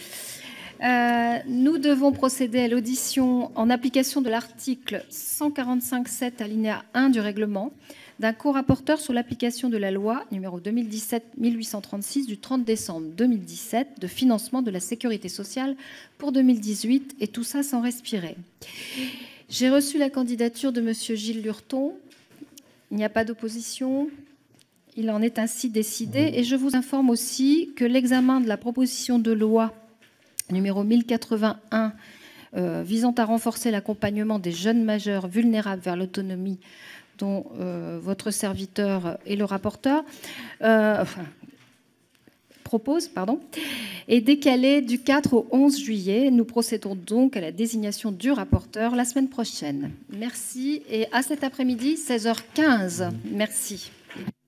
Nous devons procéder à l'audition en application de l'article 145.7 alinéa 1 du règlement d'un co-rapporteur sur l'application de la loi numéro 2017-1836 du 30 décembre 2017 de financement de la sécurité sociale pour 2018, et tout ça sans respirer. J'ai reçu la candidature de monsieur Gilles Lurton. Il n'y a pas d'opposition. Il en est ainsi décidé, et je vous informe aussi que l'examen de la proposition de loi numéro 1081 visant à renforcer l'accompagnement des jeunes majeurs vulnérables vers l'autonomie, dont votre serviteur est le rapporteur, propose, est décalé du 4 au 11 juillet. Nous procédons donc à la désignation du rapporteur la semaine prochaine. Merci, et à cet après-midi, 16h15. Merci.